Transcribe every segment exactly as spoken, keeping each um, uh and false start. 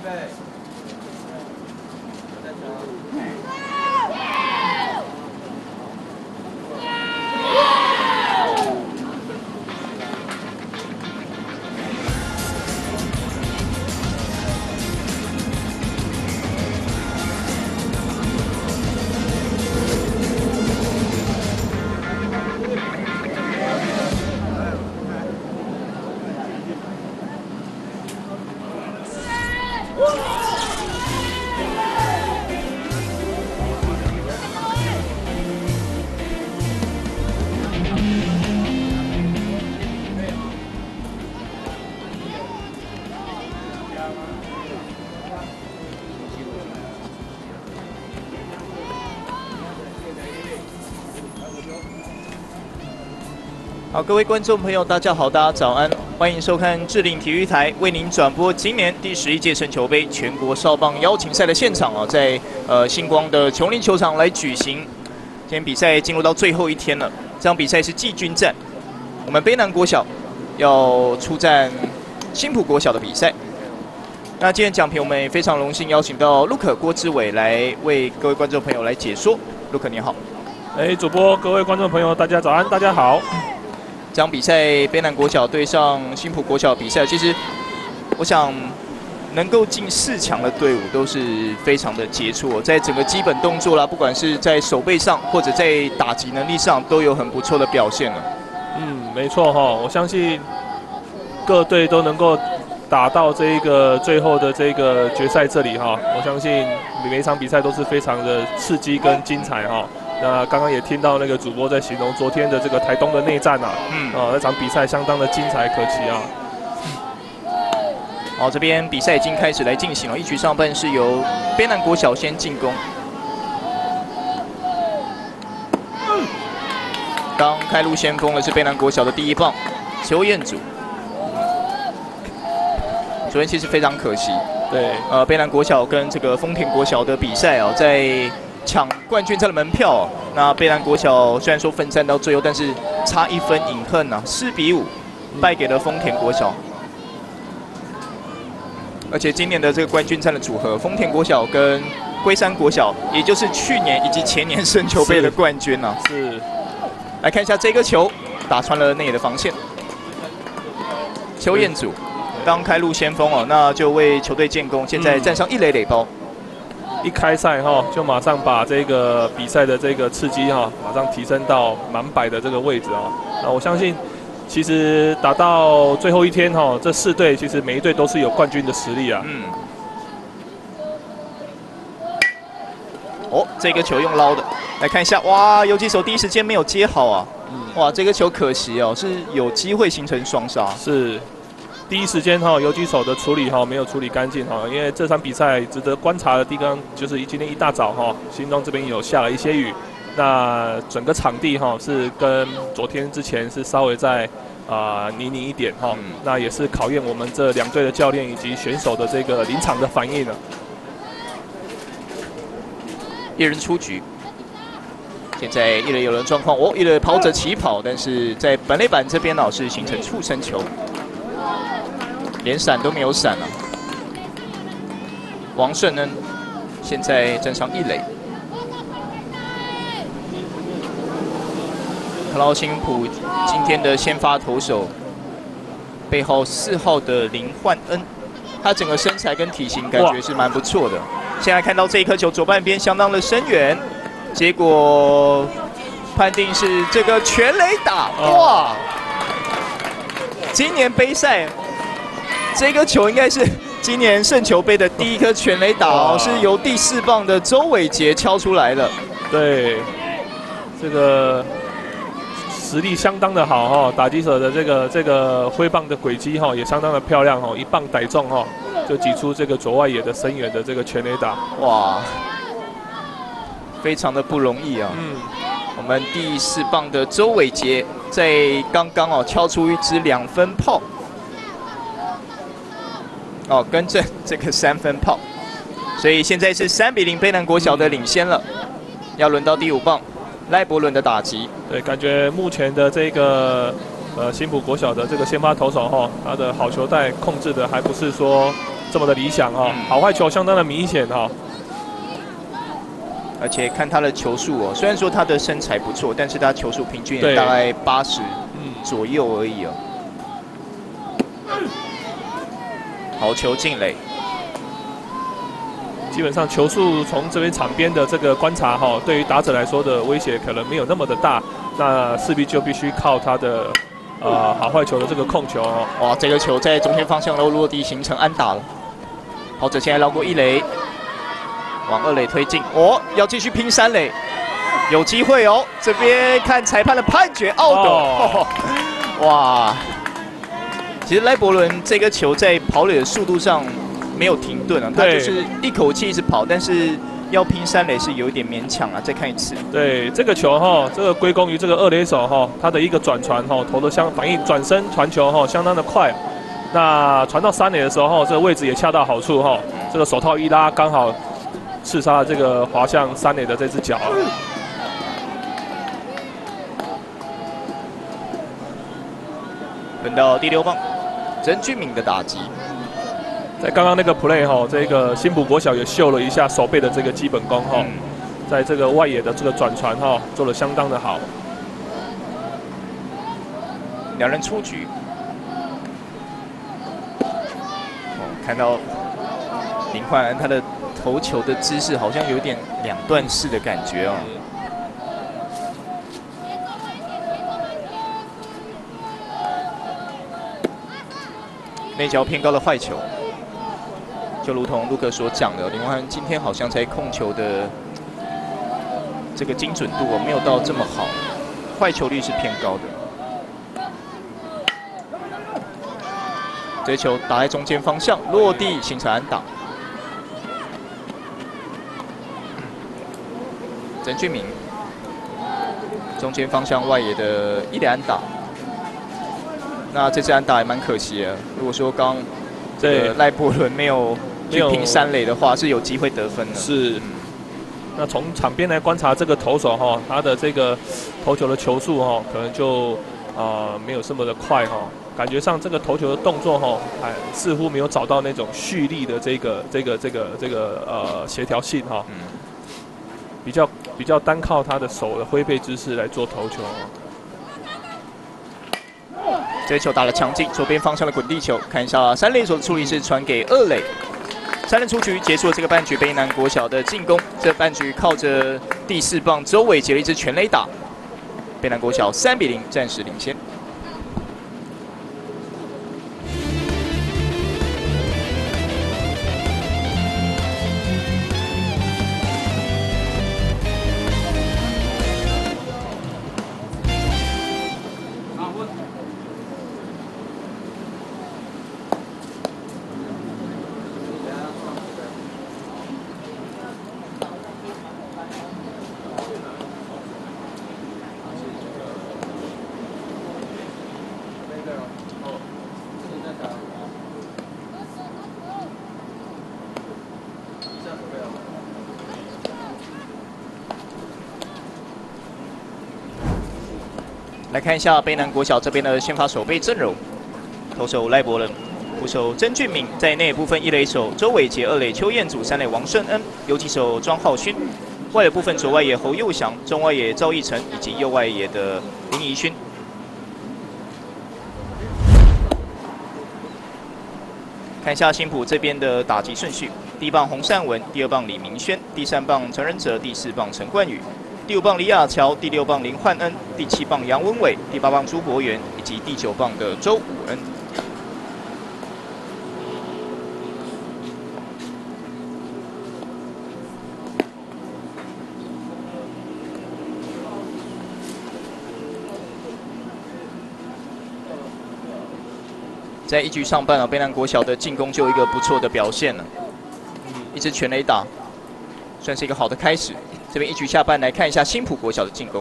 好，各位观众朋友，大家好，大家早安，欢迎收看智领体育台为您转播今年第十一届胜球杯全国少棒邀请赛的现场啊，在呃星光的琼林球场来举行。今天比赛进入到最后一天了，这场比赛是季军战，我们卑南国小要出战新埔国小的比赛。那今天奖评我们也非常荣幸邀请到陆可郭志伟来为各位观众朋友来解说。陆可你好。 哎，主播，各位观众朋友，大家早安，大家好。 这场比赛，卑南国小对上新埔国小比赛，其实我想能够进四强的队伍都是非常的杰出、哦，在整个基本动作啦，不管是在手背上或者在打击能力上，都有很不错的表现了。 嗯，没错哈、哦，我相信各队都能够打到这一个最后的这个决赛这里哈、哦，我相信每一场比赛都是非常的刺激跟精彩哈、哦。那刚刚也听到那个主播在形容昨天的这个台东的内战啊，嗯，啊、呃，那场比赛相当的精彩可期啊。 好，这边比赛已经开始来进行了，一局上半是由卑南国小先进攻。刚开路先锋的是卑南国小的第一棒邱彦祖。昨天其实非常可惜， 对， 呃，卑南国小跟这个丰田国小的比赛哦，在抢冠军赛的门票、哦，那卑南国小虽然说奋战到最后，但是差一分饮恨呐、啊，四比五败给了丰田国小。而且今年的这个冠军战的组合，丰田国小跟龟山国小，也就是去年以及前年胜球杯的冠军呐、啊。 是。 来看一下这个球打穿了内野的防线，邱彦祖刚开路先锋哦，那就为球队建功，现在站上一垒垒包。 一开赛哈，就马上把这个比赛的这个刺激哈，马上提升到满百的这个位置啊。那我相信，其实打到最后一天哈，这四队其实每一队都是有冠军的实力啊。嗯。 哦，这个球用捞的，来看一下，哇，游击手第一时间没有接好啊。嗯。哇，这个球可惜哦，是有机会形成双杀。 是。第一时间哈，游击手的处理哈没有处理干净哈，因为这场比赛值得观察的地方就是今天一大早哈，新庄这边有下了一些雨，那整个场地哈是跟昨天之前是稍微在啊、呃、泥泞一点哈、嗯，那也是考验我们这两队的教练以及选手的这个临场的反应了。 一人出局，现在一垒有人状况，哦，一垒跑者起跑，但是在本垒板这边呢是形成触身球。连闪都没有闪了。王顺恩现在站上一垒。克劳辛普今天的先发投手，背号四号的林焕恩，他整个身材跟体型感觉是蛮不错的。现在看到这一颗球左半边相当的深远，结果判定是这个全垒打，哇！今年杯赛。这个球应该是今年胜球杯的第一颗全垒打哦，是由第四棒的周伟杰敲出来的。 对，这个实力相当的好哈，打击手的这个这个挥棒的轨迹哈也相当的漂亮哈，一棒逮中哈，就击出这个左外野的深远的这个全垒打。哇， 非常的不容易啊。嗯，我们第四棒的周伟杰在刚刚哦敲出一支两分炮。哦，更正这个三分炮，所以现在是三比零，卑南国小的领先了。要轮到第五棒赖伯伦的打击。 对，感觉目前的这个呃新埔国小的这个先发投手哈，他的好球带控制的还不是说这么的理想哦，好坏球相当的明显哈。 而且看他的球速哦，虽然说他的身材不错，但是他球速平均也大概八十左右而已哦。好球进垒。 基本上球速从这边场边的这个观察哈，对于打者来说的威胁可能没有那么的大，那势必就必须靠他的呃好坏球的这个控球哦。 哇，这个球在中线方向都落地形成安打了，跑者现在绕过一垒，往二垒推进，哦，要继续拼三垒，有机会哦。这边看裁判的判决，奥斗，哦、哇！其实赖伯伦这个球在跑垒的速度上。 没有停顿啊，他就是一口气一直跑，但是要拼三垒是有一点勉强啊。再看一次， 对这个球哈，这个归功于这个二垒手哈，他的一个转传哈，投的相反应转身传球哈，相当的快。那传到三垒的时候，这个位置也恰到好处哈，这个手套一拉，刚好刺杀了这个滑向三垒的这只脚。 轮到第六棒，曾俊敏的打击。 在刚刚那个 play 哈，这个新埔国小也秀了一下手背的这个基本功哈，嗯、在这个外野的这个转传哈，做得相当的好。 两人出局，哦，看到林焕安他的投球的姿势好像有点两段式的感觉哦。内角偏高的坏球。 就如同陆克所讲的，林焕安今天好像在控球的这个精准度没有到这么好，坏球率是偏高的。这球打在中间方向，落地形成安打。曾俊明，中间方向外野的一垒安打。那这次安打也蛮可惜的。如果说刚这赖伯伦没有。 去拼三垒的话是有机会得分的。 是，那从场边来观察这个投手哈，他的这个投球的球速哈，可能就啊、呃、没有这么的快哈，感觉上这个投球的动作哈，哎似乎没有找到那种蓄力的这个这个这个这个呃协调性哈，嗯、比较比较单靠他的手的挥背姿势来做投球。 这球打得强劲，左边方向的滚地球，看一下三垒手的处理是传给二垒。 三人出局，结束了这个半局。卑南国小的进攻，这半局靠着第四棒周伟杰的一支全垒打，卑南国小三比零暂时领先。来看一下卑南国小这边的先发守备阵容：投手赖伯伦，捕手曾俊敏，在内野部分一垒手周伟杰，二垒邱彦祖，三垒王胜恩，游击手庄浩勋，外野部分左外野侯佑祥，中外野赵义成以及右外野的林怡勋。看一下新埔这边的打击顺序：第一棒洪善文，第二棒李明轩，第三棒陈仁哲，第四棒陈冠宇。 第五棒李亚乔，第六棒林焕恩，第七棒杨文伟，第八棒朱博元，以及第九棒的周武恩。在一局上半啊，卑南国小的进攻就有一个不错的表现了，一支全垒打，算是一个好的开始。 这边一局下半来看一下新埔国小的进攻。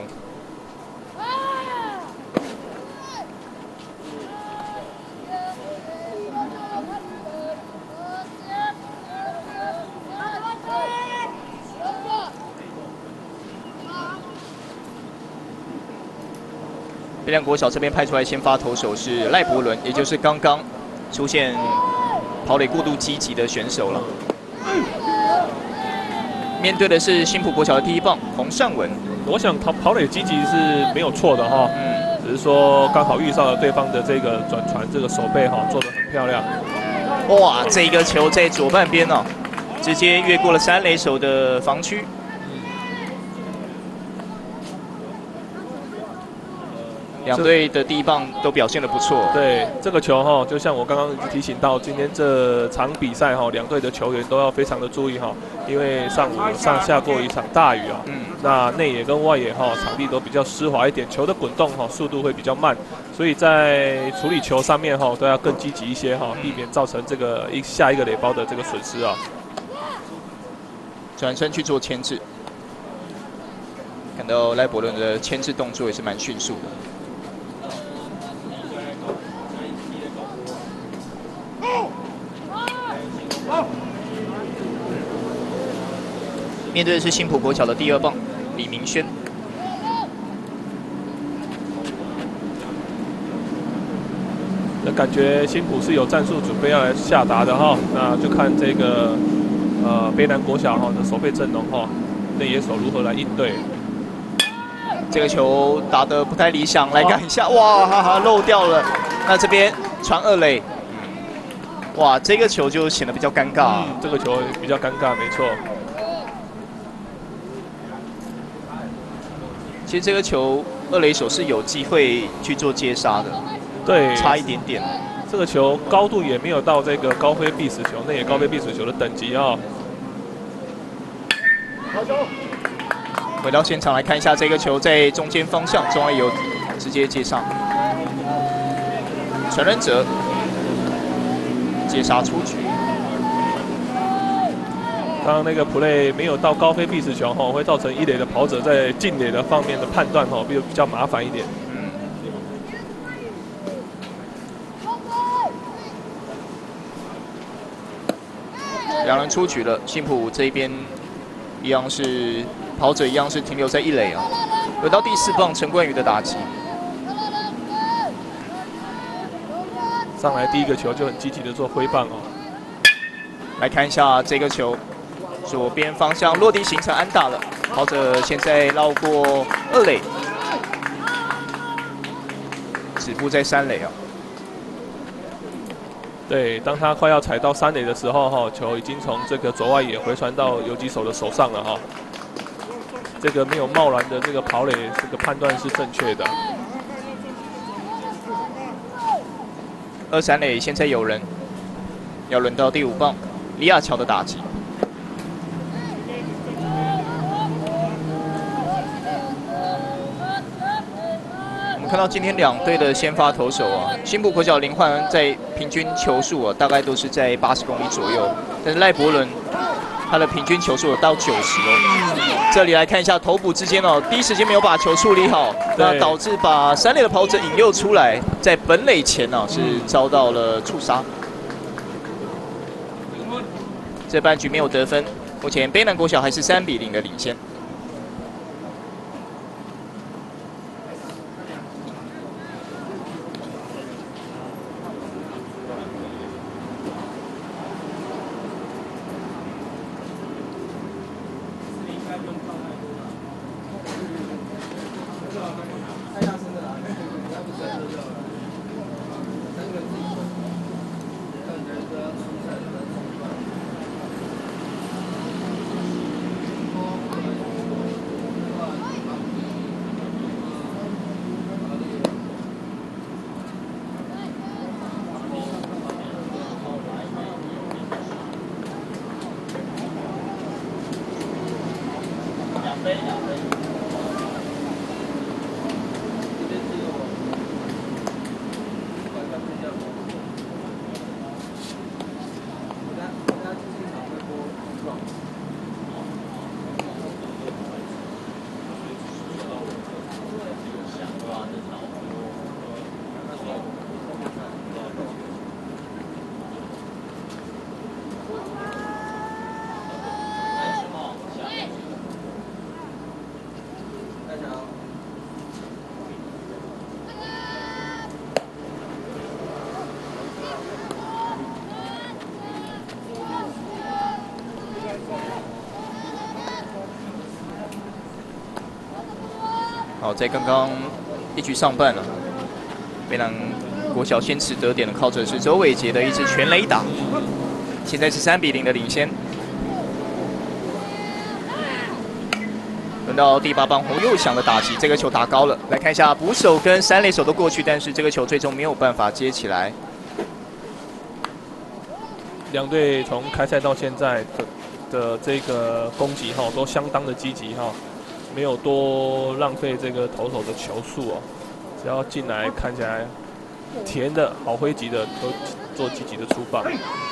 卑南国小这边派出来先发投手是赖伯伦，也就是刚刚出现跑垒过度积极的选手了。面对的是新埔国小的第一棒洪尚文。 我想跑跑垒积极是没有错的哈， 嗯， 只是说刚好遇上了对方的这个转传，这个手背哈做得很漂亮。 哇，这个球在左半边哦，直接越过了三垒手的防区。两队的第一棒都表现得不错。 对这个球哈，就像我刚刚提醒到，今天这场比赛哈，两队的球员都要非常的注意哈，因为上午上下过一场大雨啊，嗯，那内野跟外野哈场地都比较湿滑一点，球的滚动哈速度会比较慢，所以在处理球上面哈都要更积极一些哈，避免造成这个一下一个垒包的这个损失啊。 转身去做牵制，看到赖伯伦的牵制动作也是蛮迅速的。面对的是新埔国小的第二棒李明轩。 那感觉新埔是有战术准备要来下达的哈，那就看这个呃卑南国小哈的守备阵容哈，内野手如何来应对。 这个球打得不太理想，来看一下，哇哈哈漏掉了。那这边传二垒，哇，这个球就显得比较尴尬。 嗯，这个球比较尴尬，没错。 其实这个球二垒手是有机会去做接杀的， 对， 差一点点。 这个球高度也没有到这个高飞必死球、内野高飞必死球的等级啊。 回到现场来看一下这个球在中间方向，中外有直接接上，传人者接杀出局。 刚刚那个 play 没有到高飞必死球哈，会造成一垒的跑者在进垒的方面的判断哈，比比较麻烦一点。 嗯。两人出局了，新埔这边一样是跑者一样是停留在一垒啊。回到第四棒陈冠宇的打击， 上来第一个球就很积极的做挥棒哦。 来看一下这个球。左边方向落地形成安打了，跑者现在绕过二垒，止步在三垒啊。 对，当他快要踩到三垒的时候，哈，球已经从这个左外野回传到游击手的手上了哈。这个没有贸然的这个跑垒，这个判断是正确的。 二三垒现在有人，要轮到第五棒李亚乔的打击。看到今天两队的先发投手啊，新埔国小林焕恩在平均球速啊，大概都是在八十公里左右，但是赖伯伦他的平均球速有到九十哦。这里来看一下头部之间哦，第一时间没有把球处理好，那导致把三垒的跑者引诱出来，在本垒前呢、啊、是遭到了触杀。这半局没有得分，目前卑南国小还是三比零的领先。 好，在刚刚一局上半了，北南国小先持得点的靠着是周伟杰的一支全垒打，现在是三比零的领先。轮到第八棒洪佑祥的打击，这个球打高了，来看一下捕手跟三垒手都过去，但是这个球最终没有办法接起来。 两队从开赛到现在的的这个攻击哈，都相当的积极哈，没有多浪费这个投手的球数哦。只要进来看起来甜的好挥击的，都做积极的出棒。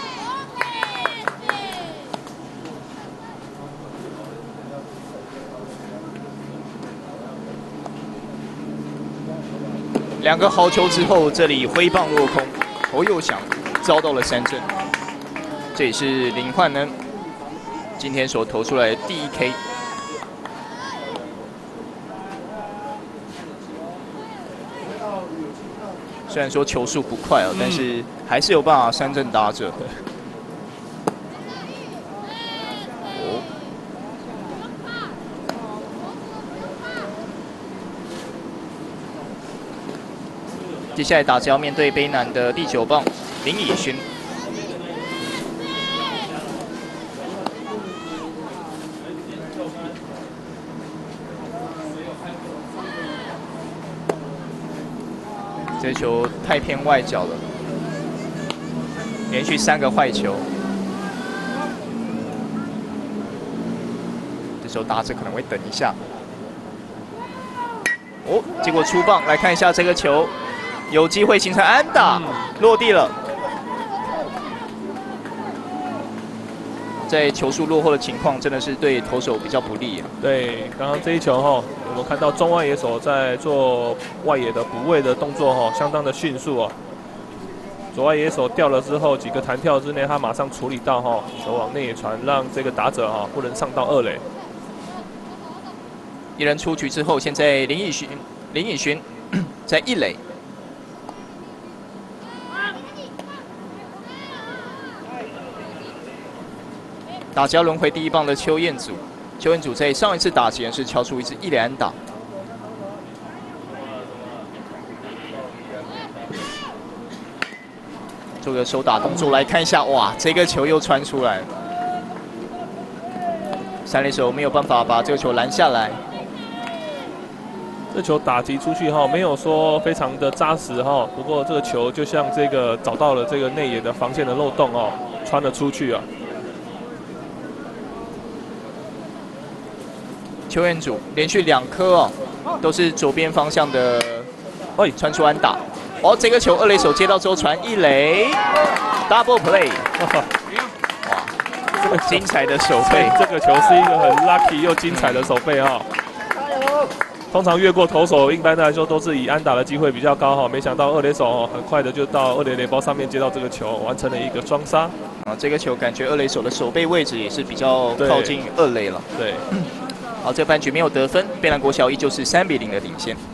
两个好球之后，这里挥棒落空，侯佑祥遭到了三振。这也是林焕恩今天所投出来的第一 K。虽然说球速不快哦，但是还是有办法三振打者。哦。接下来打击要面对卑南的第九棒林以勋。这球太偏外角了，连续三个坏球。这时候打者可能会等一下。哦，结果出棒，来看一下这个球。有机会形成安打，落地了。在球速落后的情况，真的是对投手比较不利啊。 对，刚刚这一球哈，我们看到中外野手在做外野的补位的动作哈，相当的迅速哦。左外野手掉了之后，几个弹跳之内，他马上处理到哈，球往内野传，让这个打者哈不能上到二垒。 一人出局之后，现在林以勋，林以勋在一垒。打击要轮回第一棒的邱彦祖，邱彦祖在上一次打击是敲出一支一垒安打。做个手打动作来看一下，哇，这个球又穿出来了，三垒手没有办法把这个球拦下来。 这球打击出去哈，没有说非常的扎实哈，不过这个球就像这个找到了这个内野的防线的漏洞哦，穿了出去啊。 邱彦祖连续两颗哦，都是左边方向的，哎，传出安打。哦，这个球二垒手接到之后传一垒 ，double play， 哇，这个精彩的手背， 这个球是一个很 lucky 又精彩的手背哈。通常越过投手，一般来说都是以安打的机会比较高哈，没想到二垒手哦，很快的就到二垒垒包上面接到这个球，完成了一个双杀。 啊，这个球感觉二垒手的手背位置也是比较靠近二垒了。 对。 好，这半局没有得分，卑南国小依旧是三比零的领先。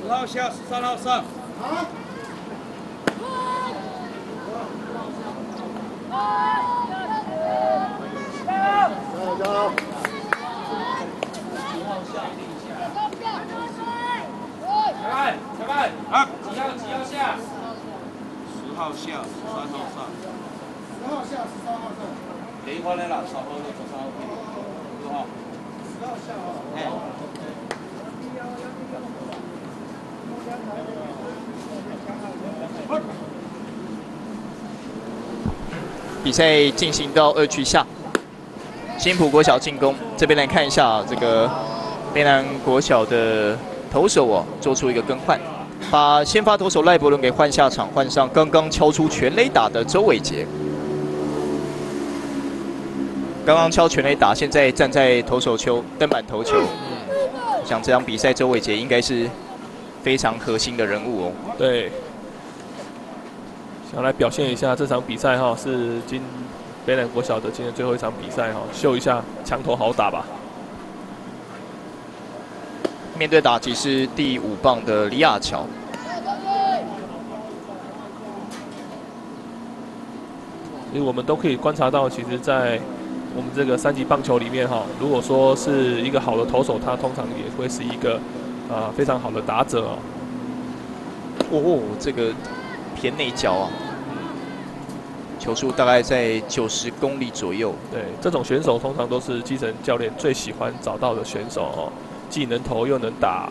十号下，十三号上。啊。加油！加油！十号下，裁判，裁判，啊！几号？几号下？十号下，十三号上。十号下，十三号上。雷花来了，少喝那个三号可以。十号。十号下啊。哎。 比赛进行到二局下，新埔国小进攻。这边来看一下啊，这个卑南国小的投手哦，做出一个更换，把先发投手赖伯伦给换下场，换上刚刚敲出全垒打的周伟杰。刚刚敲全垒打，现在站在投手丘登板投球。像这场比赛，周伟杰应该是非常核心的人物哦。 对。 想来表现一下这场比赛哈，是今卑南国小的今天最后一场比赛哈，秀一下墙头好打吧。 面对打击是第五棒的李亚乔。 因为我们都可以观察到，其实，在我们这个三级棒球里面哈，如果说是一个好的投手，他通常也会是一个啊、呃、非常好的打者哦。 哦，这个。 偏内角啊，球速大概在九十公里左右。 对，这种选手通常都是基层教练最喜欢找到的选手哦，既能投又能打。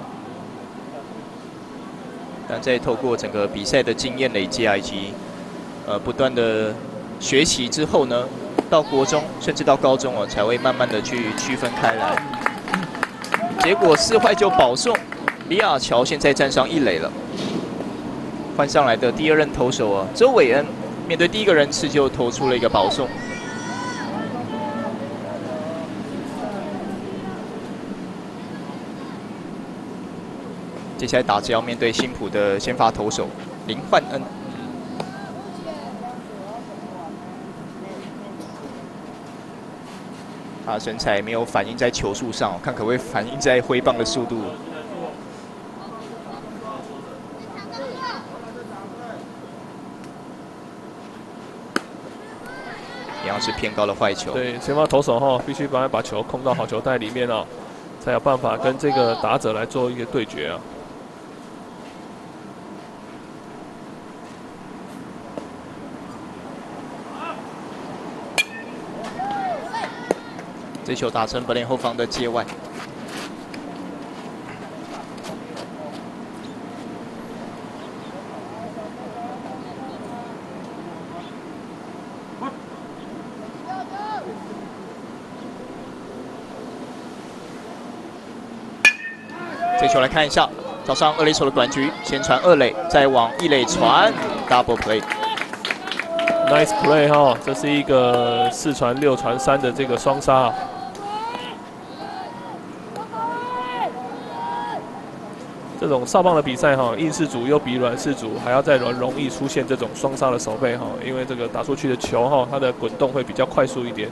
但在透过整个比赛的经验累积啊，以及呃不断的学习之后呢，到国中甚至到高中哦，才会慢慢的去区分开来。结果四坏就保送，李亚乔现在站上一垒了。 换上来的第二任投手啊，周伟恩面对第一个人次就投出了一个保送。接下来打击要面对新埔的先发投手林焕恩。他的身材没有反映在球速上，看可不可以反映在挥棒的速度。 一样是偏高的坏球。 对，前发投手哈，必须把把球控到好球带里面哦，才有办法跟这个打者来做一个对决啊。 这球打成本垒后方的界外。 这球来看一下，找上二垒手的短局，先传二垒，再往一垒传 ，double play。Nice play 哈，这是一个四传六传三的这个双杀。这种少棒的比赛哈，硬式组又比软式组还要再容容易出现这种双杀的手背哈，因为这个打出去的球哈，它的滚动会比较快速一点。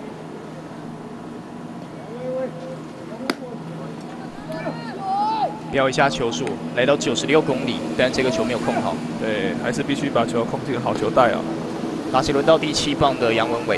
飙一下球速，来到九十六公里，但这个球没有控好。 对，还是必须把球控进好球带啊。 打起轮到第七棒的杨文伟，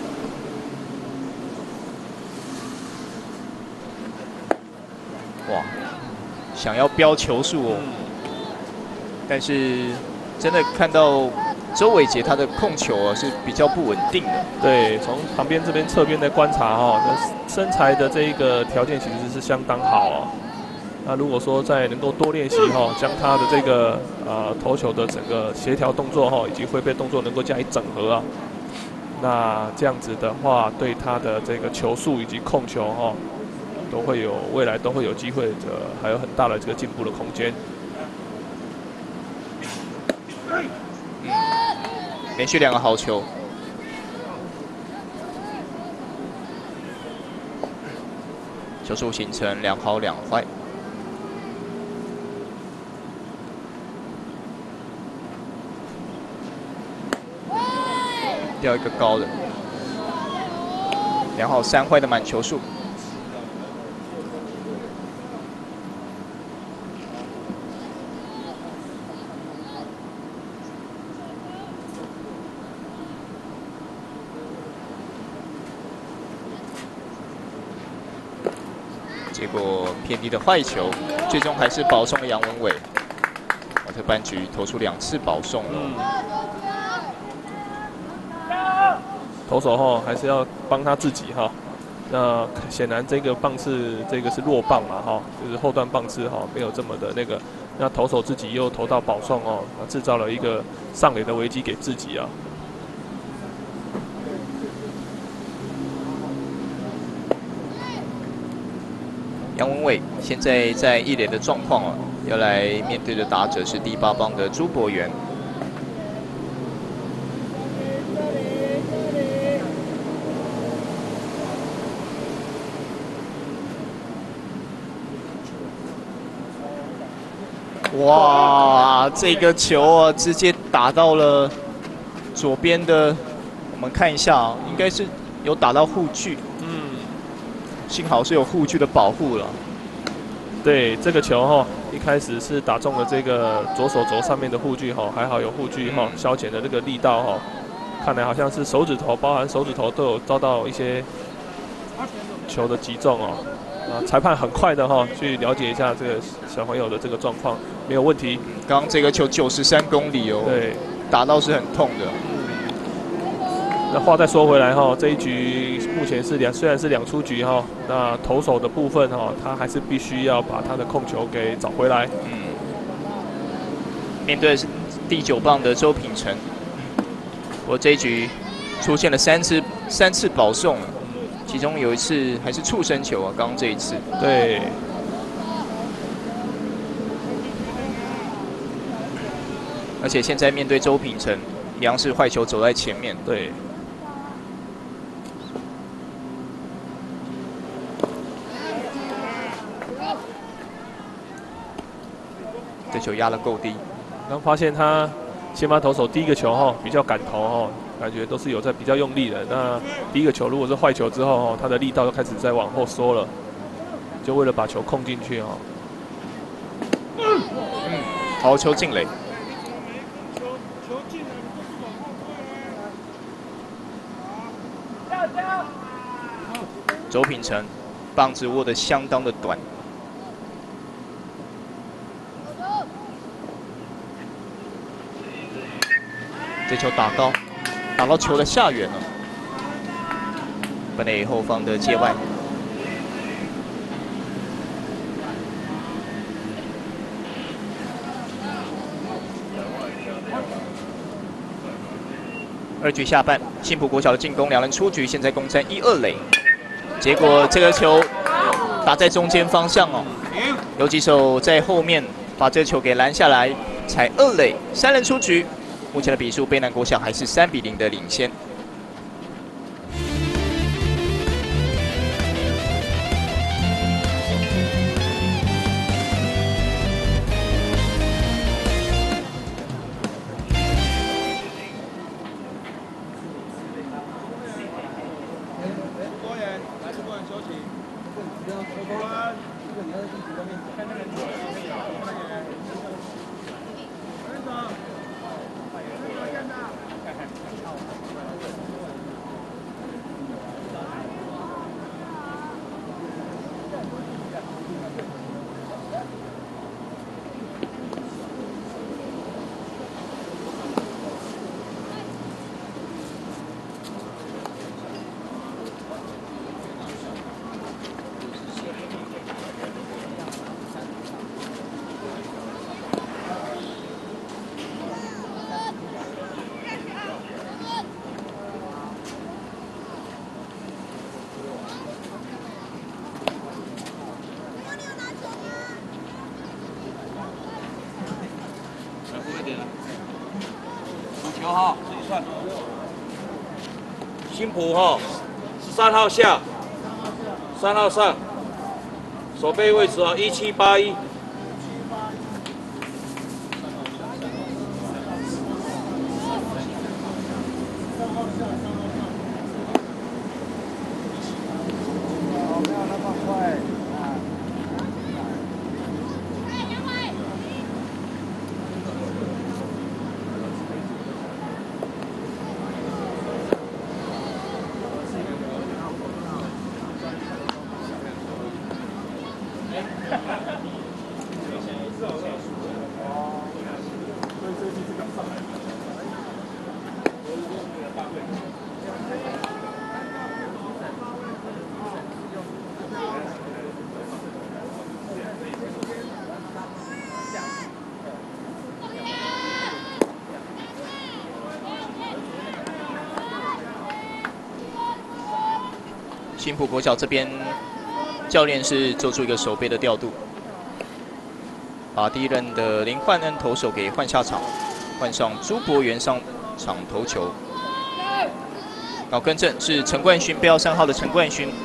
哇，想要飙球速哦，但是真的看到周伟杰他的控球啊是比较不稳定的。 对，从旁边这边侧边的观察哈、哦，身材的这一个条件其实是相当好哦。 那如果说在能够多练习哈，将他的这个呃投球的整个协调动作哈，以及挥背动作能够加以整合啊，那这样子的话，对他的这个球速以及控球哈，都会有未来都会有机会的，还有很大的这个进步的空间。 嗯，连续两个好球。 球速形成两好两坏。掉一个高的，两好三坏的满球数。 结果偏低的坏球，最终还是保送了杨文伟。瓦特半局投出两次保送了。嗯投手哈还是要帮他自己哈。那显然这个棒次这个是弱棒嘛哈，就是后段棒次哈没有这么的那个。那投手自己又投到保送哦，那制造了一个上垒的危机给自己啊。 杨文伟现在在一垒的状况啊，要来面对的打者是第八棒的朱博元。哇，这个球啊，直接打到了左边的，我们看一下啊，应该是有打到护具。 幸好是有护具的保护了。 对这个球哈，一开始是打中了这个左手肘上面的护具哈，还好有护具哈，消减的这个力道哈。看来好像是手指头，包含手指头都有遭到一些球的击中哦。啊，裁判很快的哈，去了解一下这个小朋友的这个状况，没有问题。 刚刚这个球九十三公里哦， 对， 打到是很痛的。 那话再说回来哈，这一局目前是两，虽然是两出局哈，那投手的部分哈，他还是必须要把他的控球给找回来。 嗯，面对的是第九棒的周品成，我这一局出现了三次三次保送，其中有一次还是触身球啊，刚刚这一次。 对。 而且现在面对周品成，一样是坏球走在前面。 对。 这球压得够低， 刚发现他先发投手第一个球哈比较敢投哈，感觉都是有在比较用力的。那第一个球如果是坏球之后哈，他的力道就开始在往后缩了，就为了把球控进去哈。 嗯，好球进垒。周品成棒子握得相当的短。 这球打高，打到球的下缘了。本垒后方的界外，二局下半，新埔国小的进攻，两人出局，现在攻占一二垒。结果这个球打在中间方向哦，游击手在后面把这球给拦下来，踩二垒，三人出局。 目前的比数，卑南国小还是三比零的领先。 多人，来这多人休息。五球哈，自己算。新埔哈，十三号下，三号上，守备位置啊，一七八一。 青埔国小这边教练是做出一个守备的调度，把第一任的林焕恩投手给换下场，换上朱博元上场投球。然后更正是陈冠勋，背号三号的陈冠勋。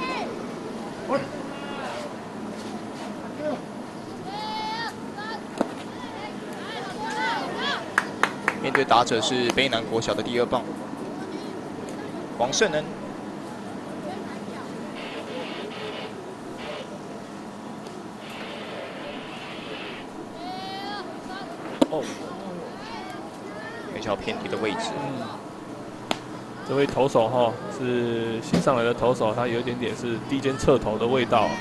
面对打者是卑南国小的第二棒黄胜恩。哦，比较偏低的位置。 嗯，这位投手哈是新上来的投手，他有一点点是低肩侧投的味道。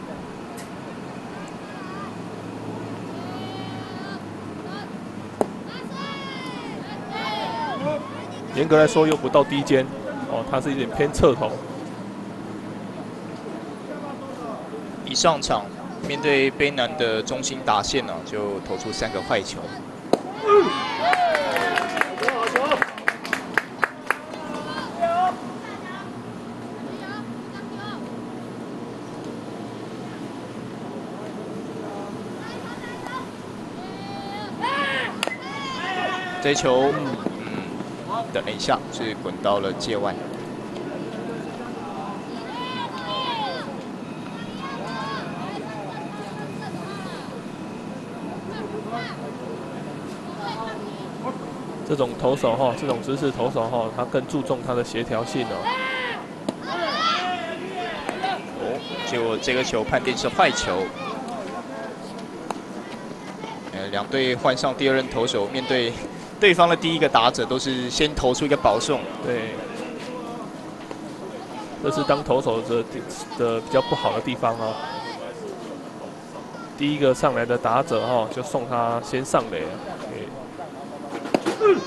严格来说又不到低肩，哦，他是有点偏侧投。 一上场面对卑南的中心打线呢、啊，就投出三个坏球。嗯这球，嗯，等了一下，是滚到了界外。 这种投手哈，这种姿势投手哈，他更注重他的协调性哦。 哦，结果这个球判定是坏球。呃，两队换上第二任投手，面对对方的第一个打者，都是先投出一个保送。 对，这是当投手的的比较不好的地方哦。第一个上来的打者哈，就送他先上垒。嗯，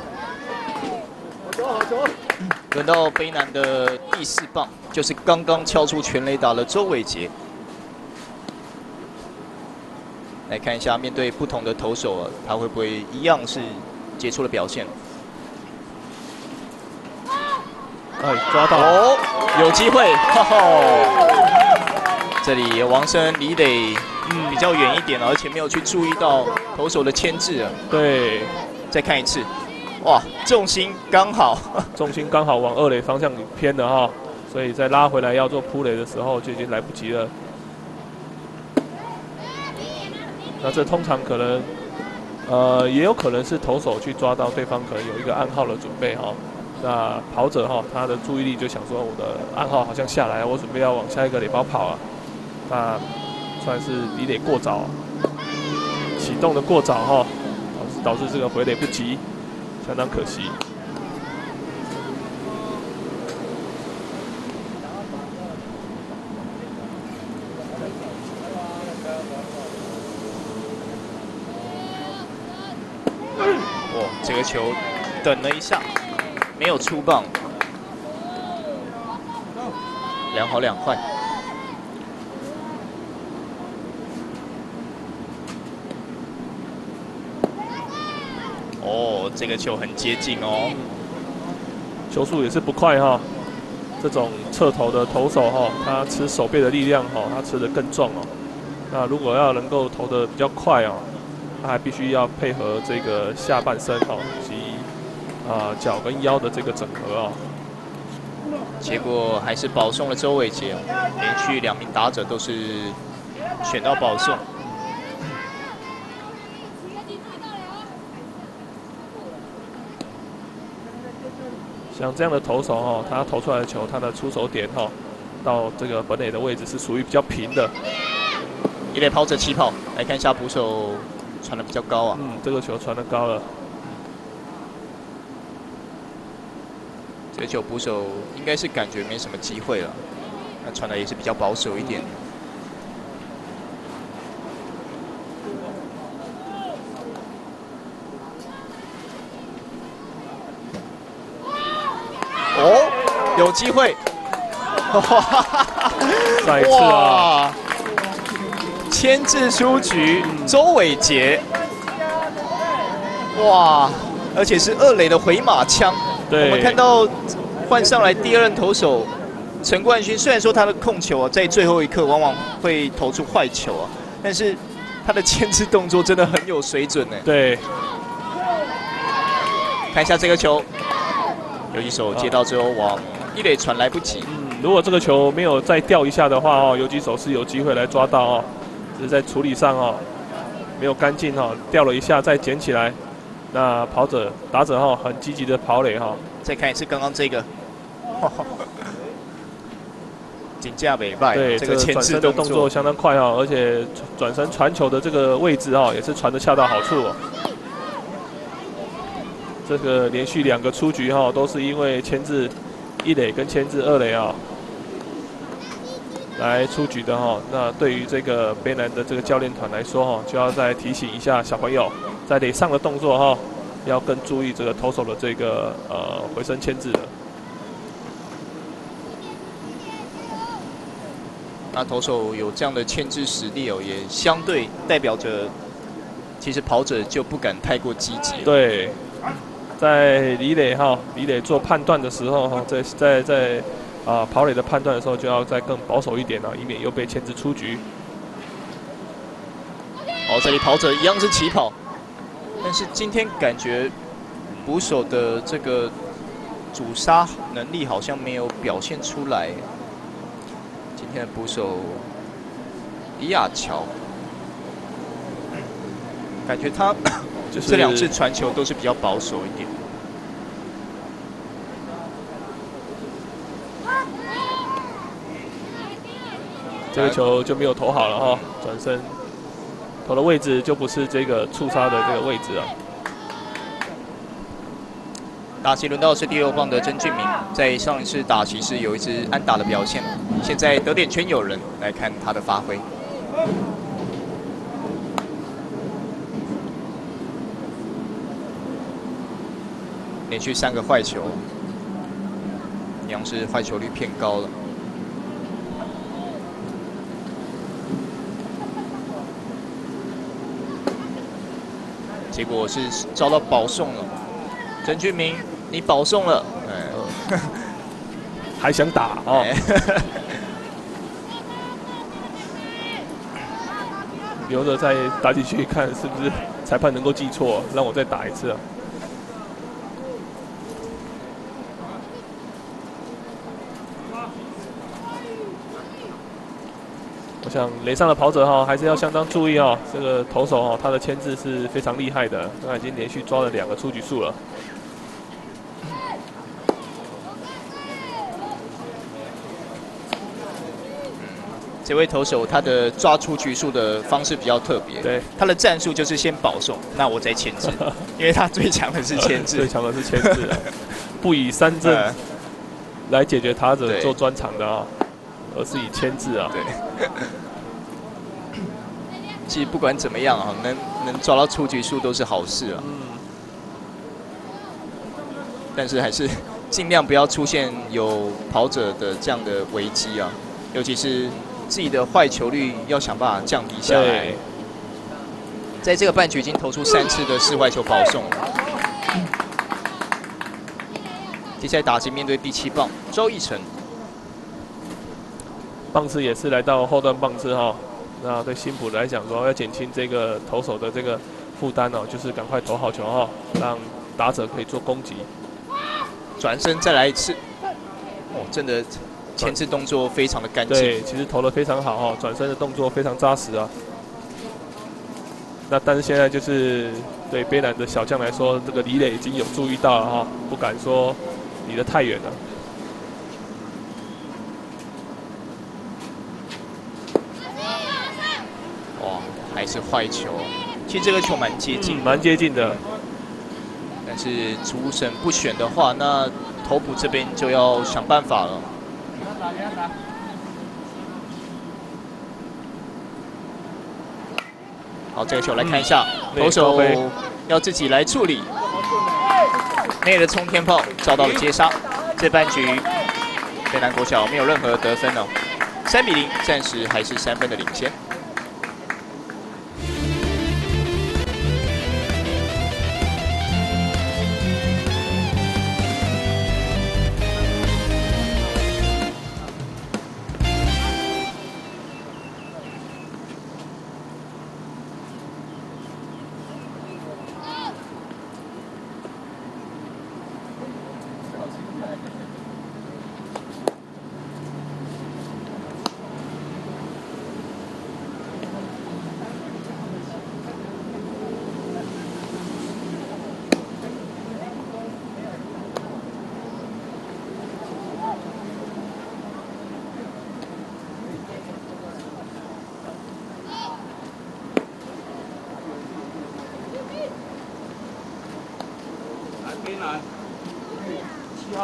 轮到卑南的第四棒，就是刚刚敲出全垒打的周伟杰。来看一下，面对不同的投手啊，他会不会一样是杰出的表现？ 哎，抓到哦，有机会！哈哈，这里王生离垒嗯比较远一点，而且没有去注意到投手的牵制啊。 对。 再看一次，哇，重心刚好， 重心刚好往二垒方向偏了哈，所以在拉回来要做扑垒的时候就已经来不及了。那这通常可能，呃，也有可能是投手去抓到对方可能有一个暗号的准备哈。那跑者哈，他的注意力就想说，我的暗号好像下来，我准备要往下一个垒包跑啊。那算是离垒过早，启动的过早哈。导致这个回垒不及，相当可惜。 哇，这个球等了一下，没有出棒，两好两坏。哦，这个球很接近哦， 球速也是不快哈。这种侧投的投手哈，他吃手背的力量哈，他吃得更重哦。那如果要能够投得比较快哦，他还必须要配合这个下半身哈及啊脚跟腰的这个整合啊。 结果还是保送了周伟杰，连续两名打者都是选到保送。 像这样的投手哈，他投出来的球，他的出手点哈，到这个本垒的位置是属于比较平的。 一垒跑者起跑，来看一下捕手传的比较高啊。 嗯，这个球传的高了。 这个球捕手应该是感觉没什么机会了，那传的也是比较保守一点。哦，有机会！ 再一次啊， 牵制出局，周伟杰。哇，而且是二垒的回马枪。 对， 我们看到换上来第二任投手陈冠勋虽然说他的控球啊，在最后一刻往往会投出坏球啊，但是他的牵制动作真的很有水准呢。 对， 看一下这个球，游击手接到之后往一垒传来不及。 嗯，如果这个球没有再掉一下的话哦，游击手是有机会来抓到哦，只是在处理上哦没有干净哦，掉了一下再捡起来。那跑者打者哈很积极的跑垒哈。 再看一次刚刚这个。金价北败， 对， 这个牵制动作动作相当快哈，而且转身传球的这个位置哈，也是传得恰到好处哦。这个连续两个出局哈，都是因为牵制一垒跟牵制二垒啊来出局的哈。那对于这个卑南的这个教练团来说哈，就要再提醒一下小朋友，在垒上的动作哈，要更注意这个投手的这个呃回身牵制的。 那投手有这样的牵制实力哦，也相对代表着，其实跑者就不敢太过积极。 对，在李磊哈，李磊做判断的时候哈，在在在啊、呃、跑垒的判断的时候，就要再更保守一点啊，以免又被牵制出局。 哦，这里跑者一样是起跑，但是今天感觉捕手的这个阻杀能力好像没有表现出来。今天的捕手李亚乔，感觉他就是这两次传球都是比较保守一点。 这个球就没有投好了哈，转身投的位置就不是这个触杀的这个位置啊。 打席轮到是第六棒的曾俊明，在上一次打席是有一支安打的表现，现在得点圈有人来看他的发挥。连续三个坏球，一样是坏球率偏高了。结果是遭到保送了，曾俊明。你保送了，嗯、 还想打哦？留着再打进去看是不是裁判能够记错，让我再打一次啊。我想垒上的跑者哈，还是要相当注意哦。这个投手哈，他的牵制是非常厉害的，他已经连续抓了两个出局数了。 这位投手他的抓出局数的方式比较特别， 对， 他的战术就是先保送，那我再牵制，因为他最强的是牵制， 最强的是牵制，不以三振来解决他者做专长的啊，而是以牵制啊。 对，其实不管怎么样啊，能能抓到出局数都是好事啊。嗯。但是还是尽量不要出现有跑者的这样的危机啊，尤其是。自己的坏球率要想办法降低下来。在这个半局已经投出三次的四坏球保送。接下来打击面对第七棒周奕成， 棒次也是来到后段棒次哈。那对新捕来讲，主要要减轻这个投手的这个负担哦，就是赶快投好球哈，让打者可以做攻击。 转身再来一次，哦，真的。牵制动作非常的干净， 对，其实投的非常好哈，转身的动作非常扎实啊。那但是现在就是对卑南的小将来说，这个李磊已经有注意到了哈，不敢说离得太远了。 哇，还是坏球，其实这个球蛮接近， 蛮、嗯、接近的。 但是主审不选的话，那投捕这边就要想办法了。好，这个球来看一下，嗯、投手要自己来处理。内的冲天炮遭到了接杀，这半局卑南国小没有任何得分哦，三比零，暂时还是三分的领先。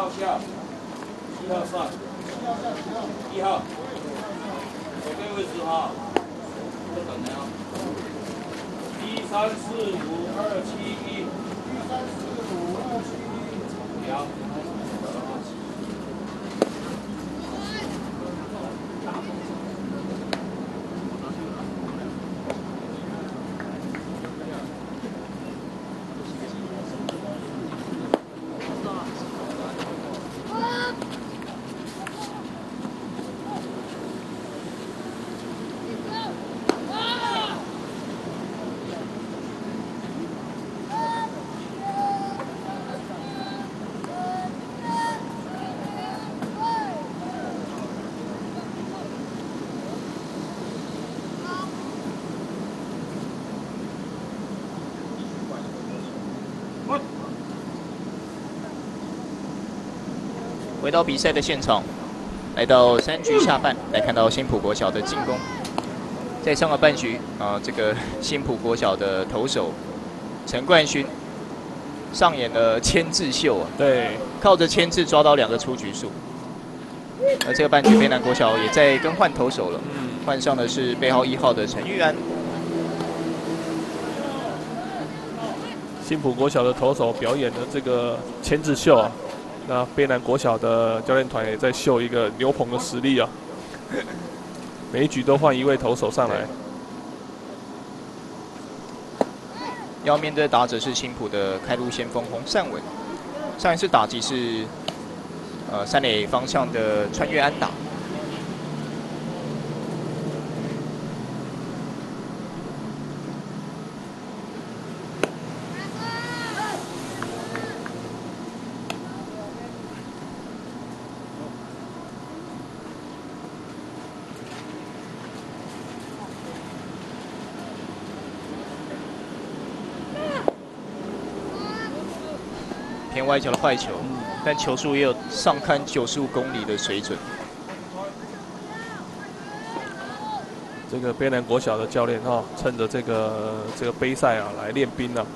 下，一号上，一号，左边位置哈，不等了。一三四五二七一，一三四五二七一，两。 回到比赛的现场，来到三局下半，来看到新埔国小的进攻。在上个半局啊，这个新埔国小的投手陈冠勋上演了牵制秀啊， 对， 靠着牵制抓到两个出局数。而这个半局，卑南国小也在更换投手了，嗯，换上的是背号一号的陈玉安。 新埔国小的投手表演的这个牵制秀啊。 那卑南国小的教练团也在秀一个牛棚的实力啊，每一局都换一位投手上来。 要面对打者是新埔的开路先锋洪善文，上一次打击是呃三垒方向的穿越安打。偏外角的坏球，但球速也有上看九十五公里的水准。 这个卑南国小的教练哈、哦，趁着这个这个杯赛啊来练兵啊。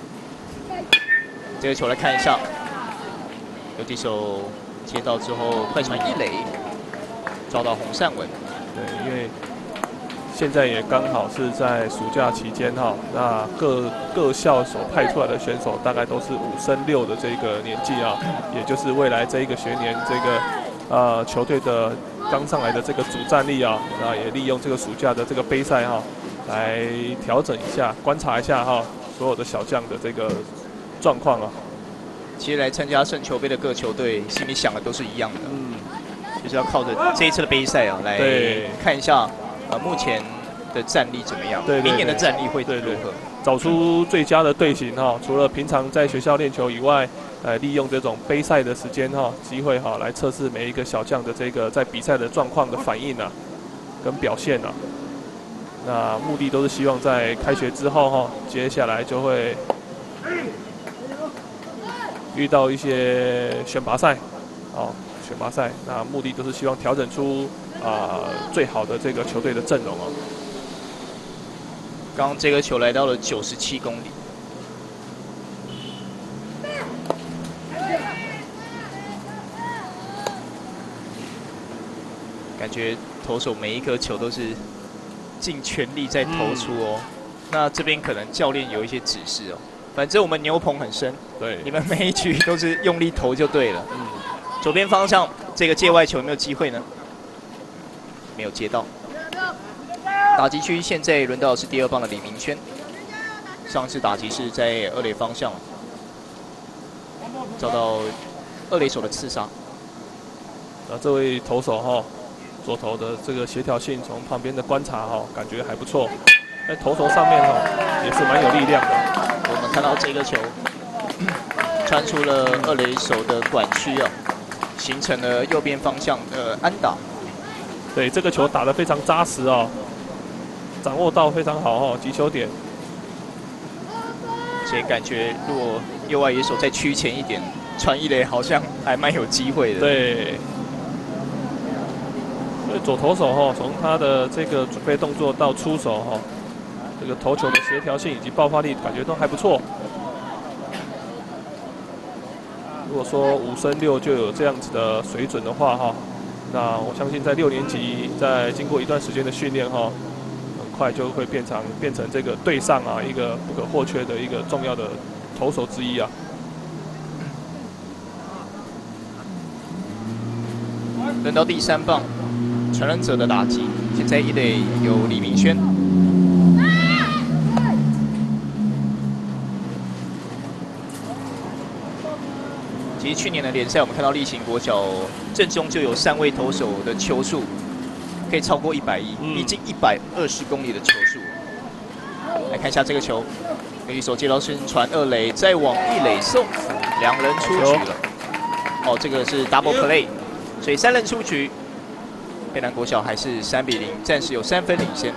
这个球来看一下，游击手接到之后快传一垒，抓到洪善文。 对，因为现在也刚好是在暑假期间哈，那各各校所派出来的选手大概都是五升六的这个年纪啊，也就是未来这一个学年这个呃球队的刚上来的这个主战力啊，那也利用这个暑假的这个杯赛哈，来调整一下，观察一下哈所有的小将的这个状况啊。 其实来参加胜球杯的各球队心里想的都是一样的，嗯，就是要靠着这一次的杯赛啊来看一下。呃，目前的战力怎么样？ 对， 明年的战力会如何？ 找出最佳的队形哈，除了平常在学校练球以外，呃，利用这种杯赛的时间哈，机会哈，来测试每一个小将的这个在比赛的状况的反应啊，跟表现啊。那目的都是希望在开学之后哈，接下来就会遇到一些选拔赛，哦，选拔赛，那目的都是希望调整出。啊、呃，最好的这个球队的阵容哦。 刚刚这个球来到了九十七公里，感觉投手每一颗球都是尽全力在投出哦。嗯、那这边可能教练有一些指示哦，反正我们牛棚很深， 对， 你们每一局都是用力投就对了。嗯，左边方向这个界外球有没有机会呢？没有接到，打击区现在轮到是第二棒的李明轩，上次打击是在二垒方向，遭到二垒手的刺杀。 那这位投手哈、哦，左投的这个协调性，从旁边的观察哈、哦，感觉还不错。在投手上面哈、哦，也是蛮有力量的。 我们看到这个球穿出了二垒手的管区啊，形成了右边方向的安打。 对，这个球打得非常扎实哦，掌握到非常好哦，击球点。 所以感觉如果右外野手再趋前一点，传一垒好像还蛮有机会的。 对。所以左投手哈、哦，从他的这个准备动作到出手哈、哦，这个投球的协调性以及爆发力，感觉都还不错。 如果说五升六就有这样子的水准的话哈，那我相信在六年级，在经过一段时间的训练哈，很快就会变成变成这个队上啊一个不可或缺的一个重要的投手之一啊。 轮到第三棒，传人者的打击，现在一垒有李明轩。其实去年的联赛，我们看到例行国小阵中就有三位投手的球速可以超过一百一，逼近一百二十公里的球速。来看一下这个球，有一手接到是传二垒，再往一垒送，两人出局了。哦，这个是 double play， 所以三人出局。北南国小还是三比零，暂时有三分领先。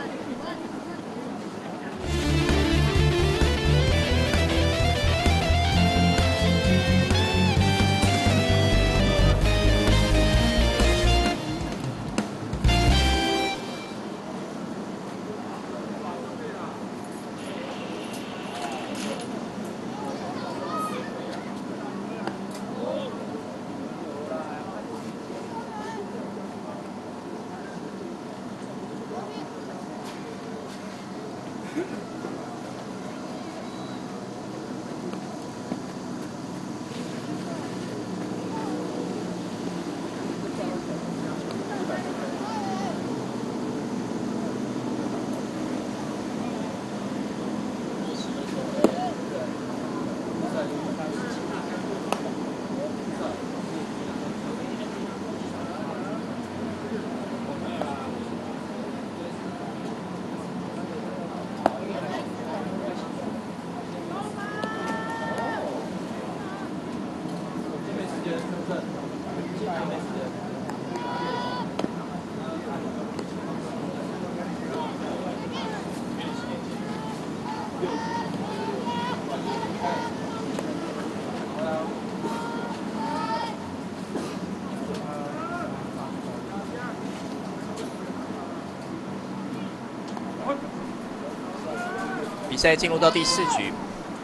比赛进入到第四局，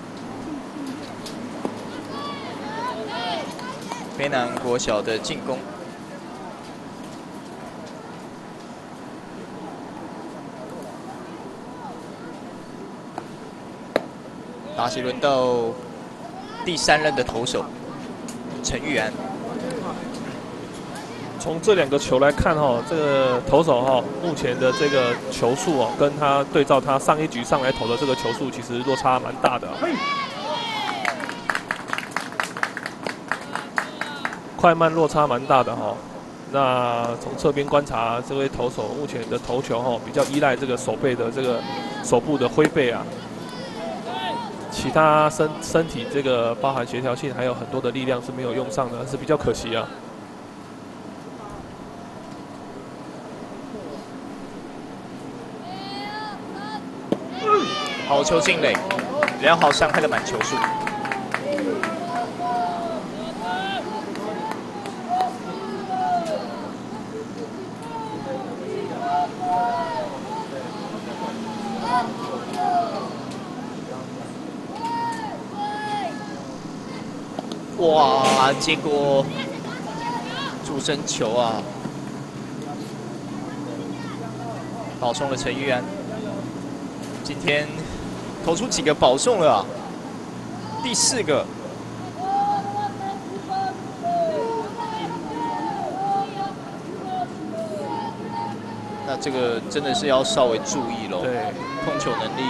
卑南国小的进攻。打起轮到第三任的投手陈玉安。 从这两个球来看哈，这个投手哈，目前的这个球速哦，跟他对照他上一局上来投的这个球速，其实落差蛮大的。快慢落差蛮大的哈。那从侧边观察，这位投手目前的投球哈，比较依赖这个手背的这个手部的挥背啊。其他身身体这个包含协调性，还有很多的力量是没有用上的，是比较可惜啊。 好球进垒，良好伤害的满球数。哇！结果主身球啊，保送了陈玉安。今天投出几个保送了啊？第四个。那这个真的是要稍微注意喽。 对， 控球能力。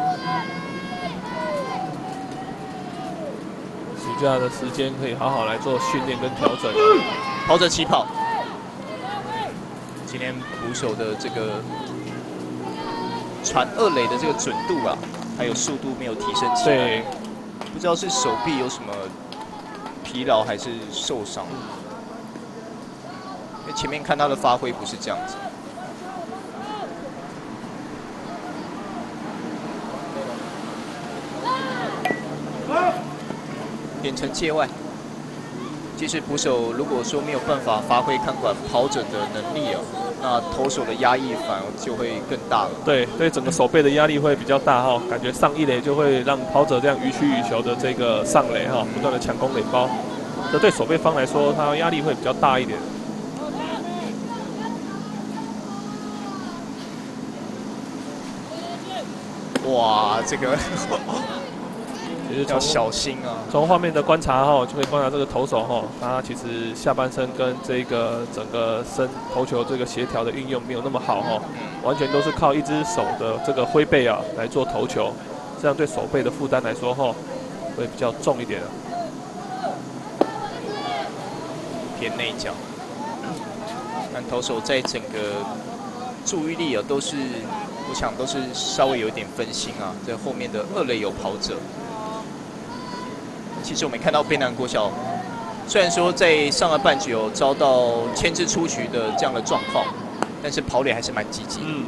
暑假的时间可以好好来做训练跟调整。 跑者起跑。今天捕手的这个传二垒的这个准度啊，还有速度没有提升起来。 对， 不知道是手臂有什么疲劳还是受伤。因为前面看他的发挥不是这样子。点成界外。其实捕手如果说没有办法发挥看管跑者的能力啊，那投手的压抑反而就会更大了。 对，对整个手背的压力会比较大哈，感觉上一垒就会让跑者这样予取予求的这个上垒哈，不断的抢攻垒包。 这对守备方来说，他压力会比较大一点。 哇，这个其实要小心啊！ 从画面的观察哈，就可以观察这个投手哈，他其实下半身跟这个整个身投球这个协调的运用没有那么好哈，完全都是靠一只手的这个挥背啊来做投球，这样对手背的负担来说哈，会比较重一点啊。 偏内角，但投手在整个注意力啊都是。 我想都是稍微有一点分心啊，在后面的二垒有跑者。其实我们看到卑南国小，虽然说在上个半局有遭到牵制出局的这样的状况，但是跑垒还是蛮积极的。嗯。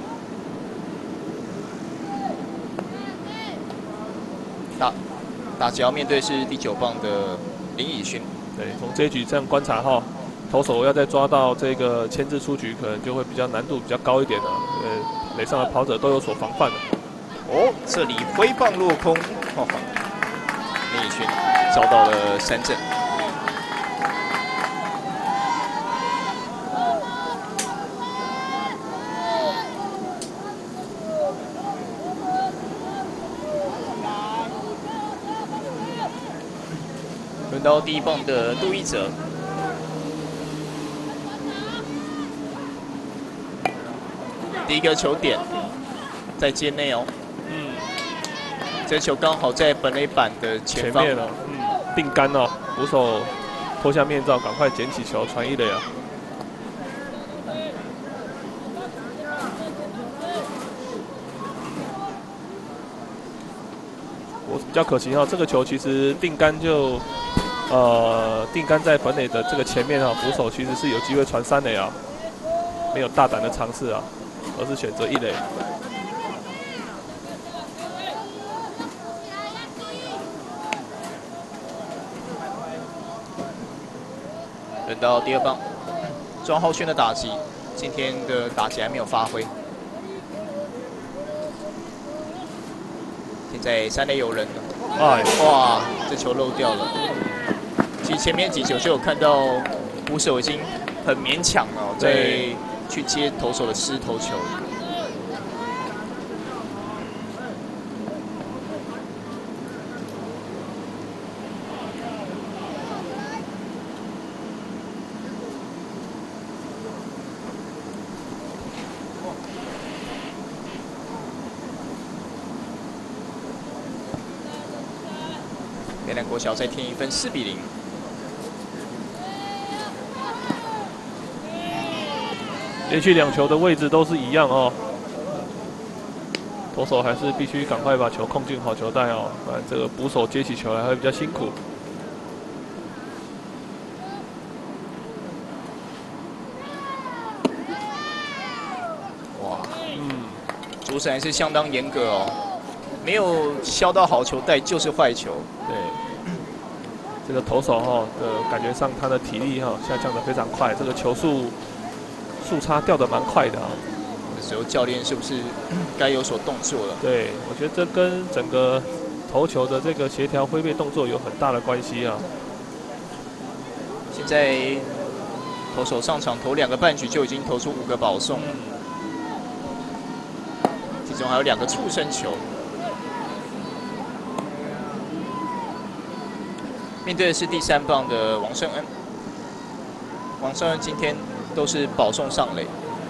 打打击要面对是第九棒的林以勋。 对，从这一局这样观察哈，投手要再抓到这个牵制出局，可能就会比较难度比较高一点了。呃。 垒上的跑者都有所防范的。 哦，这里挥棒落空，哦，林以勋遭到了三振。轮到第一棒的杜一哲。 第一个球点在界内哦，嗯，这球刚好在本垒板的前方前面哦，嗯，定杆哦，捕手脱下面罩，赶快捡起球传一垒啊。我比较可惜哈、哦，这个球其实定杆就呃定杆在本垒的这个前面啊、哦，捕手其实是有机会传三垒啊，没有大胆的尝试啊。 而是选择一垒。 轮到第二棒，庄浩轩的打击，今天的打击还没有发挥。现在三垒有人了，哎，哇，这球漏掉了。其实前面几球就有看到捕手已经很勉强了，在。 去接投手的失投球，北南国小再添一分，四比零。 连续两球的位置都是一样哦，投手还是必须赶快把球控进好球带哦，不然这个捕手接起球来会比较辛苦。 哇，嗯，主审还是相当严格哦，没有削到好球带就是坏球。 对，这个投手哈、哦、的感觉上他的体力哈、哦、下降的非常快，这个球速。 速差掉的蛮快的啊！ 这时候教练是不是该有所动作了？ 对，我觉得这跟整个投球的这个协调挥背动作有很大的关系啊。 现在投手上场投两个半局就已经投出五个保送，其中还有两个触身球。面对的是第三棒的王胜恩，王胜恩今天。 都是保送上垒。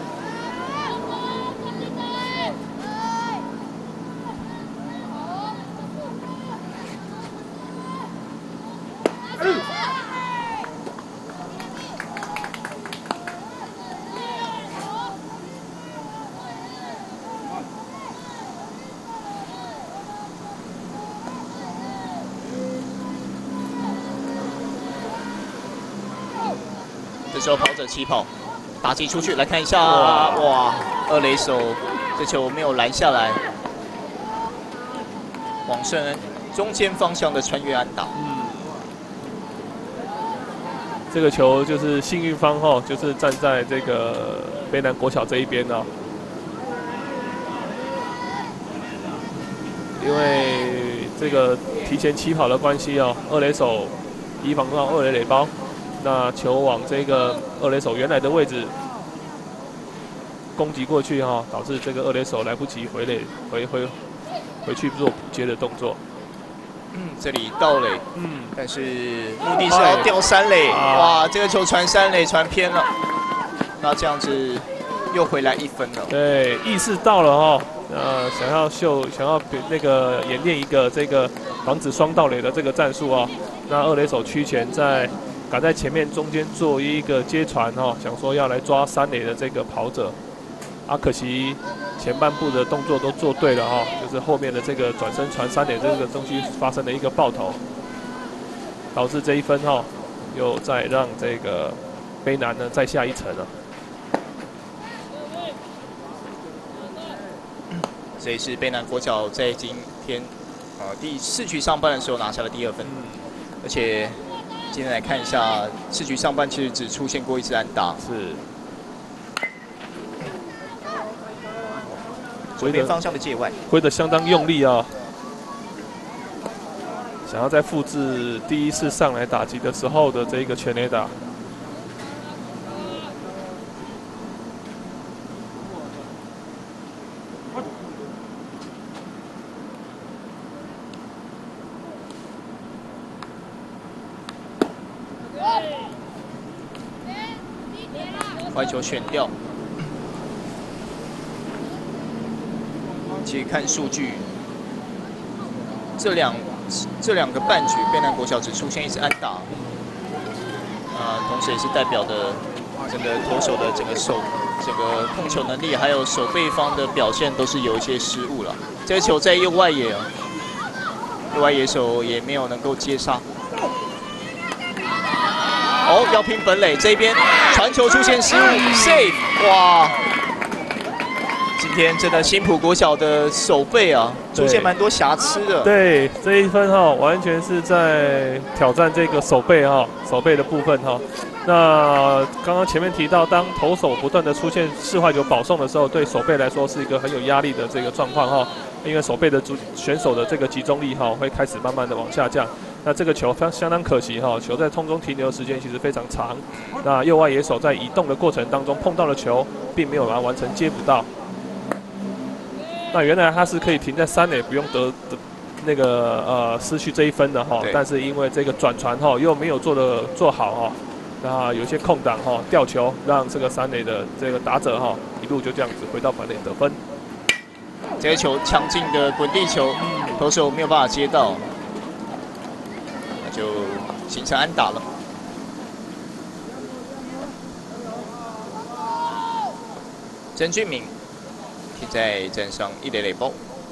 这时候跑者起跑。 打击出去，来看一下，哇，二垒手这球没有拦下来。王胜恩中间方向的穿越安打，嗯， 这个球就是幸运方哈，就是站在这个卑南国小这一边呢、哦，因为这个提前起跑的关系哦，二垒手提防到二垒垒包，那球往这个二垒手原来的位置攻击过去哈、哦，导致这个二垒手来不及回垒回回回去做补接的动作。 嗯，这里盗垒， 嗯， 但是目的是要吊三垒，啊、哇，这个球传三垒传偏了，那这样子又回来一分了。 对，意识到了哈、哦，呃，想要秀，想要那个演练一个这个防止双盗垒的这个战术啊、哦。那二垒手屈前在赶在前面中间做一个接传哈、哦，想说要来抓三垒的这个跑者，啊，可惜。前半部的动作都做对了哈，就是后面的这个转身传三垒这个东西发生了一个爆头，导致这一分哈，又再让这个卑南呢再下一层了。 这也是卑南国小在今天呃第四局上半的时候拿下了第二分，嗯、而且今天来看一下四局上半其实只出现过一次安打。 是。 左边方向的界外， 挥得相当用力啊！想要再复制第一次上来打击的时候的这个全垒打。 坏球选掉。其实看数据，这两这两个半局，卑南国小只出现一次安打，啊，同时也是代表的整个投手的整个手、整个控球能力，还有守备方的表现都是有一些失误了。这个球在右外野，右外野手也没有能够接杀。哦，要拼本垒这边传球出现失误 ，save， 哇！今天真的新埔国小的守备啊，出现蛮多瑕疵的。 对，这一分哈、哦，完全是在挑战这个守备哈、哦，守备的部分哈、哦。那刚刚前面提到，当投手不断的出现四坏球保送的时候，对守备来说是一个很有压力的这个状况哈、哦，因为守备的主选手的这个集中力哈、哦，会开始慢慢的往下降。那这个球相相当可惜哈、哦，球在空中停留的时间其实非常长。那右外野手在移动的过程当中碰到了球，并没有把它完成接捕到。那原来他是可以停在三垒，不用得得那个呃失去这一分的哈，但是因为这个转传哈又没有做的做好哈，那有些空档哈吊球，让这个三垒的这个打者哈一路就这样子回到本垒得分。 这个球强劲的滚地球，投手没有办法接到，那就形成安打了。曾俊敏。现在站上一垒垒包，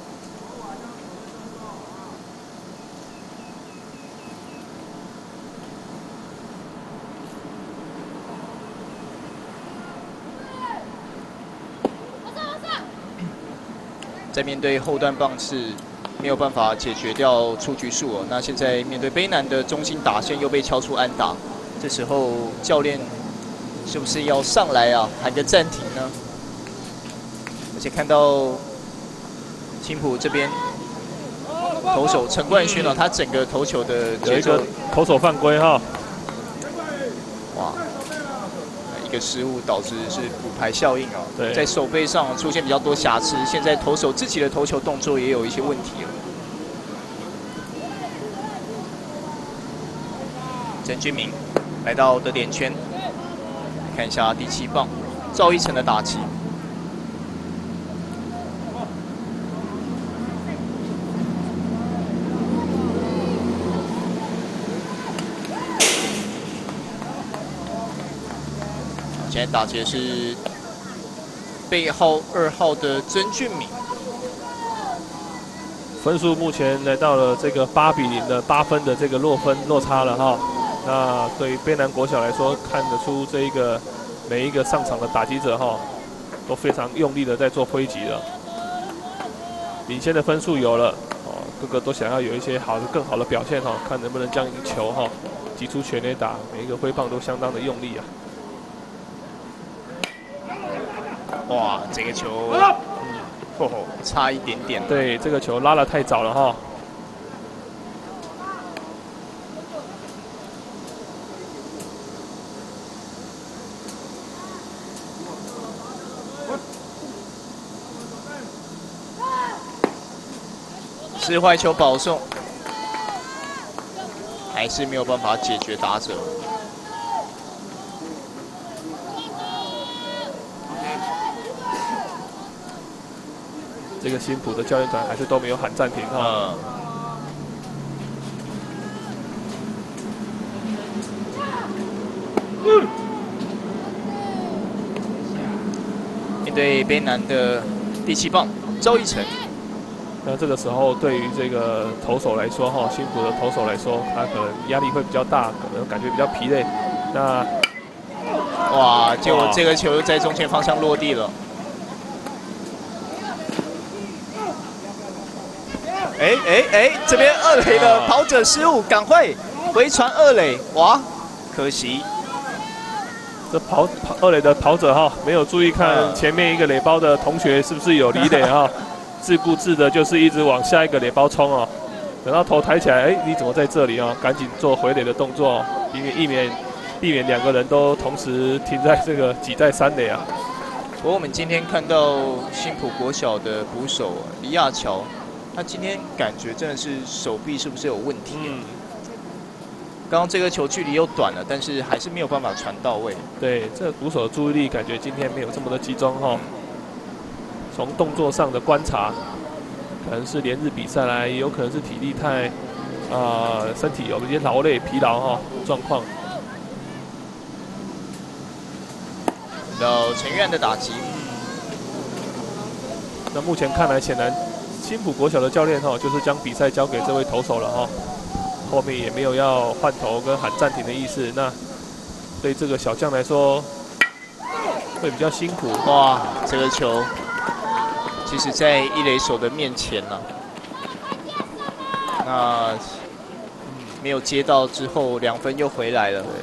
在面对后段棒次没有办法解决掉出局数哦。那现在面对卑南的中心打线又被敲出安打，这时候教练是不是要上来啊，喊个暂停呢？而且看到青埔这边投手陈冠勋呢，他整个投球的节奏， 投手犯规哈， 哇，一个失误导致是补牌效应哦， 对， 在手背上出现比较多瑕疵，现在投手自己的投球动作也有一些问题了。曾俊明来到得点圈，看一下第七棒赵一成的打击。现在打击的是背号二号的曾俊敏， 分数目前来到了这个八比零的八分的这个落分落差了哈。那对于卑南国小来说，看得出这一个每一个上场的打击者哈，都非常用力的在做挥击了。领先的分数有了哦，个个都想要有一些好的、更好的表现哈，看能不能将一个球哈击出全垒打，每一个挥棒都相当的用力啊。 哇，这个球，嗯，哦，差一点点。 对，这个球拉得太早了哈。 是坏球保送，还是没有办法解决打者。 这个新浦的教练团还是都没有喊暂停哈。嗯嗯，面对卑南的第七棒赵一成， 那这个时候对于这个投手来说，哈，新浦的投手来说，他可能压力会比较大，可能感觉比较疲累。那哇，结果这个球在中线方向落地了。哎哎哎，这边二垒的跑者失误，赶快回传二垒，哇，可惜。 这跑跑二垒的跑者哈，没有注意看前面一个垒包的同学是不是有离垒哈，自顾自的就是一直往下一个垒包冲哦。等到头抬起来，哎，你怎么在这里啊？赶紧做回垒的动作，以免避免避免两个人都同时停在这个挤在三垒啊。 不过我们今天看到新埔国小的捕手李亚乔，他今天感觉真的是手臂是不是有问题？嗯 刚刚这个球距离又短了，但是还是没有办法传到位。对， 这个捕手的注意力感觉今天没有这么的集中哈。从动作上的观察，可能是连日比赛来，也有可能是体力太啊、呃，身体有一些劳累、疲劳哈状况。 到陈院的打击， 那目前看来，显然新埔国小的教练哈，就是将比赛交给这位投手了哈。 后面也没有要换头跟喊暂停的意思，那对这个小将来说会比较辛苦。 哇，这个球其实在一垒手的面前呢、啊，那、嗯、没有接到之后，两分又回来了，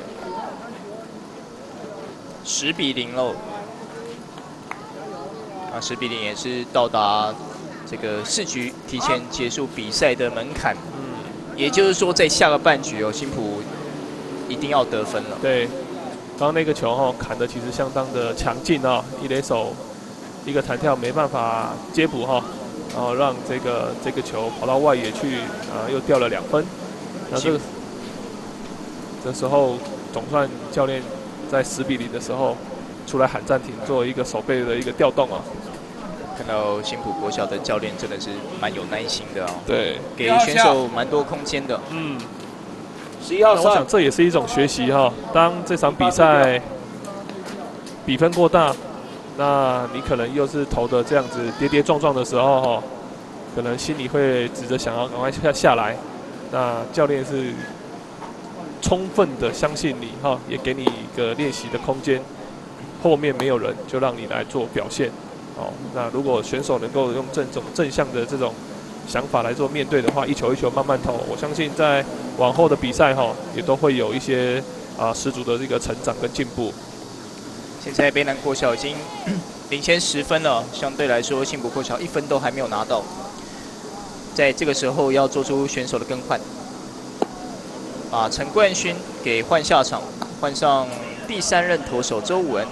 十比零喽。啊，十比零也是到达这个四局提前结束比赛的门槛。 也就是说，在下个半局哦，新埔一定要得分了。 对，刚刚那个球哈、哦、砍的其实相当的强劲啊、哦，一垒手一个弹跳没办法接补哈、哦，然后让这个这个球跑到外野去啊、呃，又掉了两分。那这个这时候总算教练在十比零的时候出来喊暂停，做一个守备的一个调动啊。 看到新埔国小的教练真的是蛮有耐心的哦， 对， 给选手蛮多空间的。嗯， 十一号上，我想这也是一种学习哈。当这场比赛比分过大，那你可能又是投的这样子跌跌撞撞的时候哈，可能心里会指着想要赶快下下来。那教练是充分的相信你哈，也给你一个练习的空间。后面没有人，就让你来做表现。 哦，那如果选手能够用这种正向的这种想法来做面对的话，一球一球慢慢投，我相信在往后的比赛哈、哦，也都会有一些啊十足的这个成长跟进步。 现在卑南国小已经领先十分了，相对来说新埔国小一分都还没有拿到，在这个时候要做出选手的更换，把陈冠勋给换下场，换上第三任投手周武恩。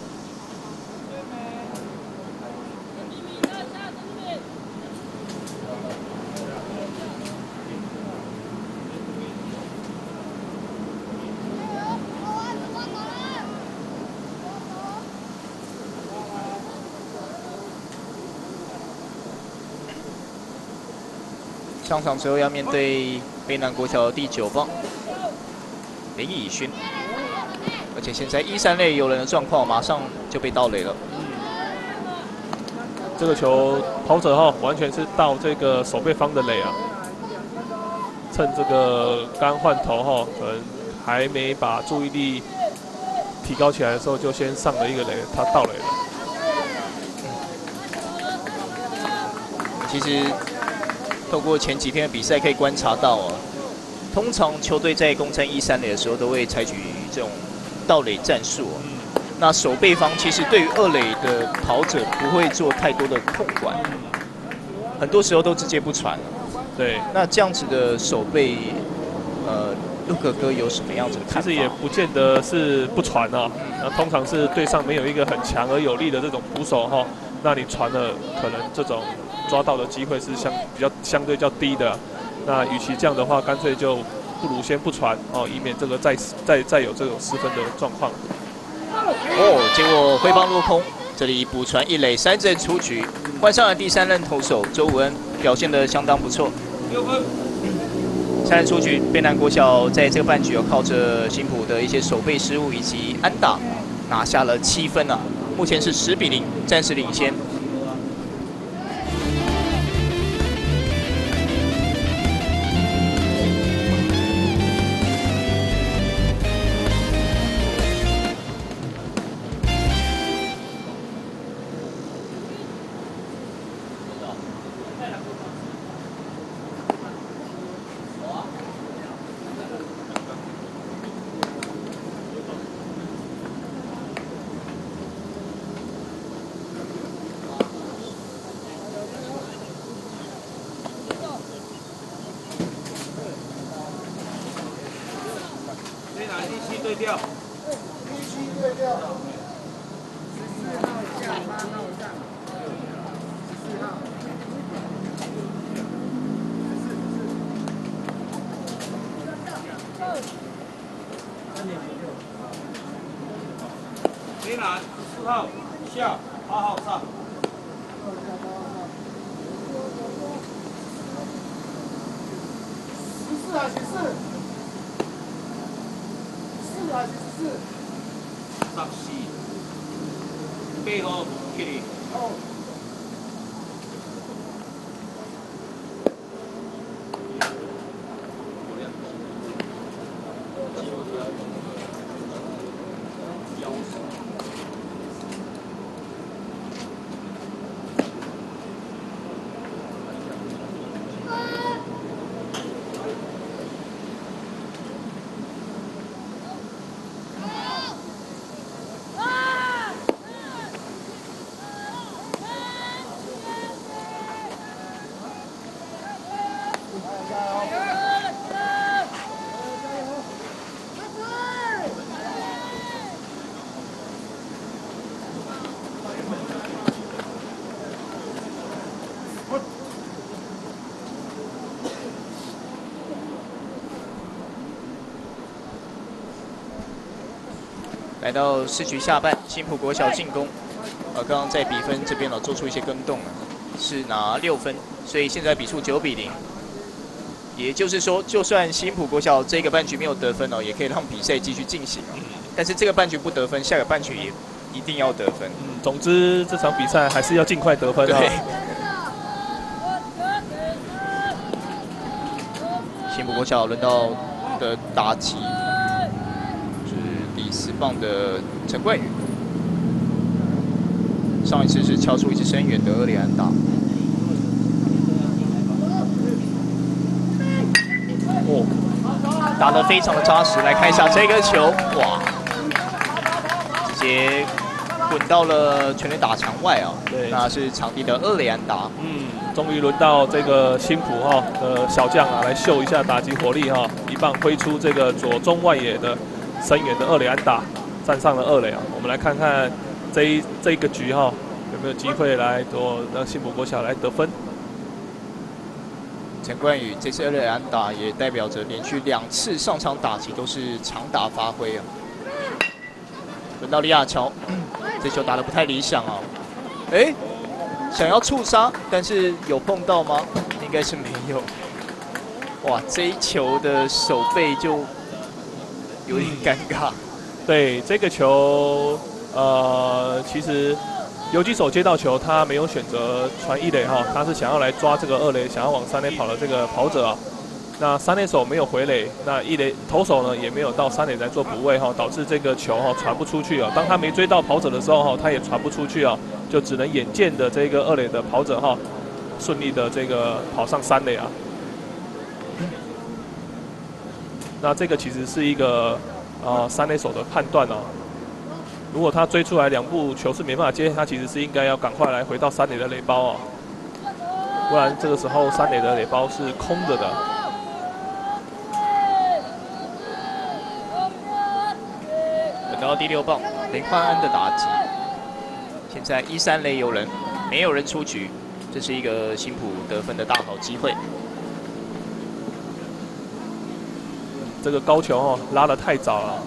上场之后要面对卑南国小的第九棒林以勋，而且现在一三垒有人的状况，马上就被盗垒了。 这个球跑者哈，完全是到这个守备方的垒啊，趁这个刚换头哈，可能还没把注意力提高起来的时候，就先上了一个垒，他盗垒了。 其实。 透过前几天的比赛可以观察到啊，通常球队在攻占一三垒的时候，都会采取这种盗垒战术、啊。嗯、那守备方其实对于二垒的跑者不会做太多的控管，很多时候都直接不传了。 对， 那这样子的守备，呃，陆哥哥有什么样子的看法？ 其实也不见得是不传啊，那通常是对上没有一个很强而有力的这种捕手哈， 那你传了可能这种抓到的机会是相比较相对较低的。那与其这样的话，干脆就不如先不传哦，以免这个再再再有这种失分的状况。 哦，结果挥棒落空，这里补传一垒，三振出局，换上了第三任投手周武恩，表现得相当不错。 六分。 三振出局，卑南国小在这个半局有靠着新埔的一些守备失误以及安打，拿下了七分啊，目前是十比零，暂时领先。 对调， 一区对调，十四号下八号上，十四号， 梅兰十四号下八号上， 十四还是十四？四还是十四？ 十四，八号给你。 哦。 来到四局下半，新埔国小进攻，呃，刚刚在比分这边呢做出一些更动了，是拿六分，所以现在比数九比零。也就是说，就算新埔国小这个半局没有得分哦，也可以让比赛继续进行。但是这个半局不得分，下个半局也一定要得分。 嗯，总之这场比赛还是要尽快得分啊。 对。新埔国小轮到的打击。第四棒的陈冠宇，上一次是敲出一支深远的二垒安打。哦，打得非常的扎实。来看一下这个球，哇，直接滚到了全垒打墙外啊！ 对， 那是场地的二垒安打。 嗯，终于轮到这个新埔哈的小将啊，来秀一下打击火力哈，一棒挥出这个左中外野的。深远的二垒安打，站上了二垒啊！我们来看看这一这一个局哈，有没有机会来多让新埔国小来得分？ 陈冠宇这次二垒安打也代表着连续两次上场打击都是长打发挥啊！轮到李亚乔，这球打得不太理想啊！哎，想要触杀，但是有碰到吗？应该是没有。哇，这一球的手背就。有点尴尬， 对这个球，呃，其实游击手接到球，他没有选择传一垒哈，他是想要来抓这个二垒，想要往三垒跑的这个跑者啊。那三垒手没有回垒，那一垒投手呢也没有到三垒来做补位哈，导致这个球哈传不出去啊。当他没追到跑者的时候哈，他也传不出去啊，就只能眼见的这个二垒的跑者哈，顺利的这个跑上三垒啊。那这个其实是一个呃三垒手的判断哦。如果他追出来两步球是没办法接，他其实是应该要赶快来回到三垒的垒包哦，不然这个时候三垒的垒包是空着的。 等到第六棒林焕安的打击，现在一三垒有人， 没有人出局，这是一个新埔得分的大好机会。 这个高球哦拉得太早了。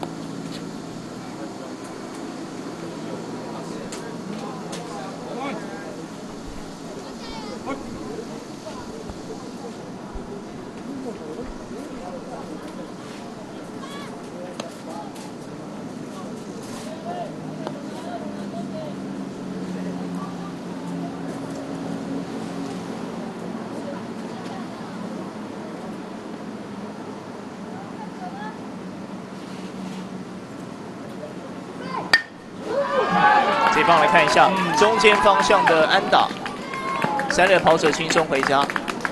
这棒来看一下中间方向的安打，三垒跑者轻松回家。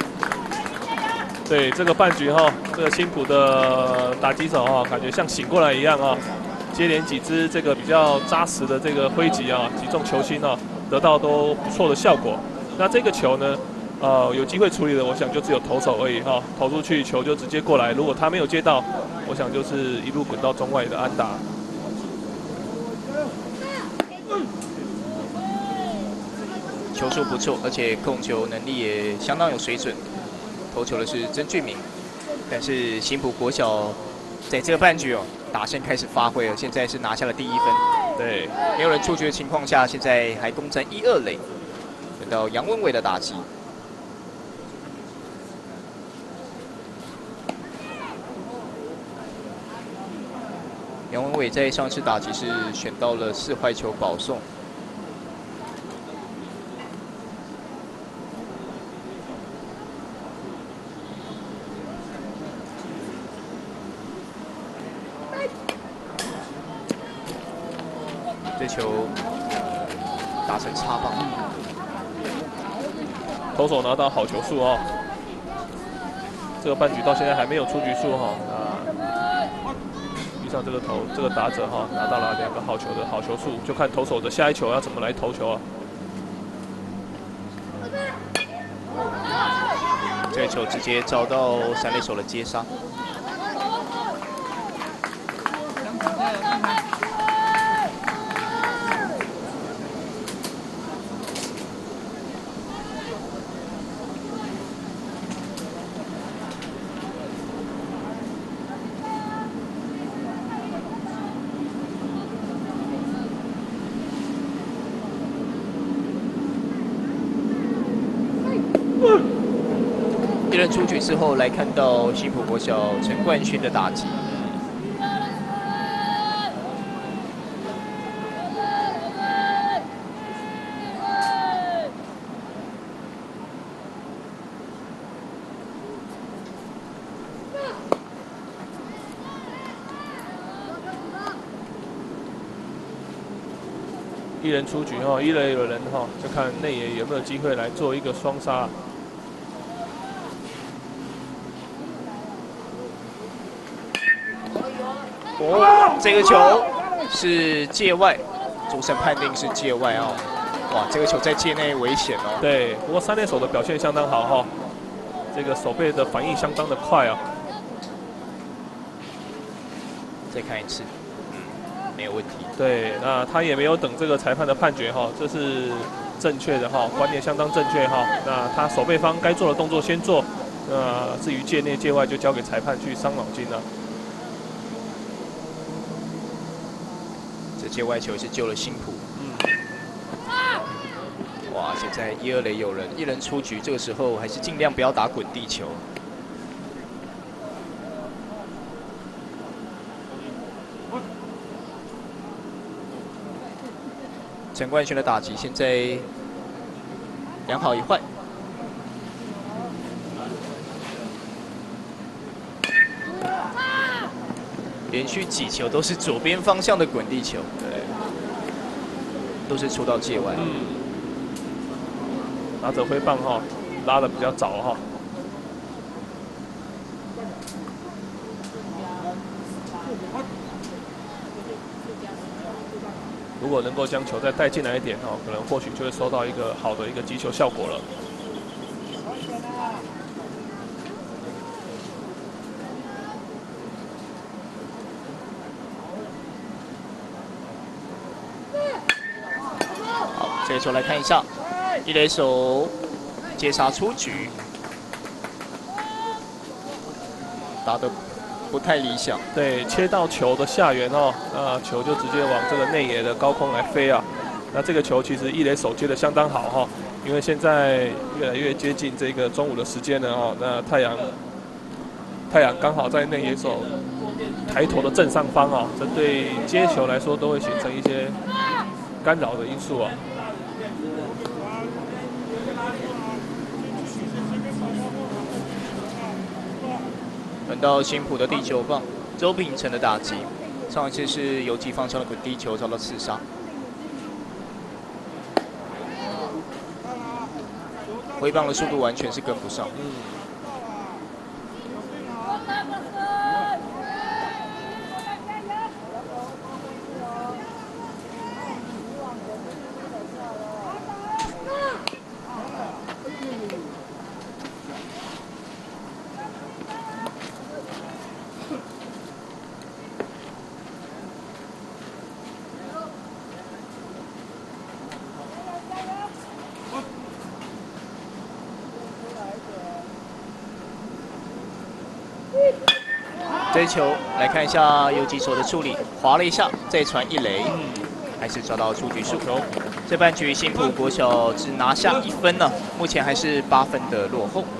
对这个半局哈，这个新埔的打击手哈，感觉像醒过来一样啊，接连几支这个比较扎实的这个挥击啊，击中球心啊，得到都不错的效果。那这个球呢，呃，有机会处理的，我想就只有投手而已哈，投出去球就直接过来，如果他没有接到，我想就是一路滚到中外的安打。 球速不错，而且控球能力也相当有水准。投球的是曾俊明，但是新埔国小在这个半局哦，打线开始发挥了，现在是拿下了第一分。 对， 没有人出局的情况下，现在还攻占一二垒，轮到杨文伟的打击。杨文伟在上次打击是选到了四坏球保送。 这球打成插棒， 投手拿到好球数哦。这个半局到现在还没有出局数哈。那遇上这个投这个打者哈，拿到了两个好球的好球数，就看投手的下一球要怎么来投球啊。 这个球直接找到三垒手的接杀。 一人出局之后，来看到新埔国小陈冠勋的打击。 一人出局哈，一垒有人哈，就看内野有没有机会来做一个双杀。 哦，这个球是界外，主审判定是界外哦。哇，这个球在界内危险哦。 对，不过三垒手的表现相当好哈，这个手背的反应相当的快啊。 再看一次，嗯，没有问题。 对，那他也没有等这个裁判的判决哈，这是正确的哈，观念相当正确哈。那他手背方该做的动作先做，那至于界内界外就交给裁判去伤脑筋了。 界外球是救了新埔。嗯。哇，现在一二垒有人，一人出局，这个时候还是尽量不要打滚地球。陈冠勋的打击现在两好一坏。 连续几球都是左边方向的滚地球，对，都是出到界外。 嗯，打者挥棒哈，拉的比较早哈。如果能够将球再带进来一点哦，可能或许就会收到一个好的一个击球效果了。 这个球来看一下， 一垒手接杀出局，打得不太理想。 对，切到球的下缘哦，那球就直接往这个内野的高空来飞啊。那这个球其实一垒手接得相当好哈、哦，因为现在越来越接近这个中午的时间了哦。那太阳太阳刚好在内野手抬头的正上方哦，这对接球来说都会形成一些干扰的因素啊。 轮到新埔的第九棒，周秉成的打击，上一次是游击方向的滚地球遭到刺杀。挥棒的速度完全是跟不上。 嗯。 这一球来看一下游击手的处理，滑了一下，再传一垒，还是抓到出局数。这半局新埔国小只拿下一分呢，目前还是八分的落后。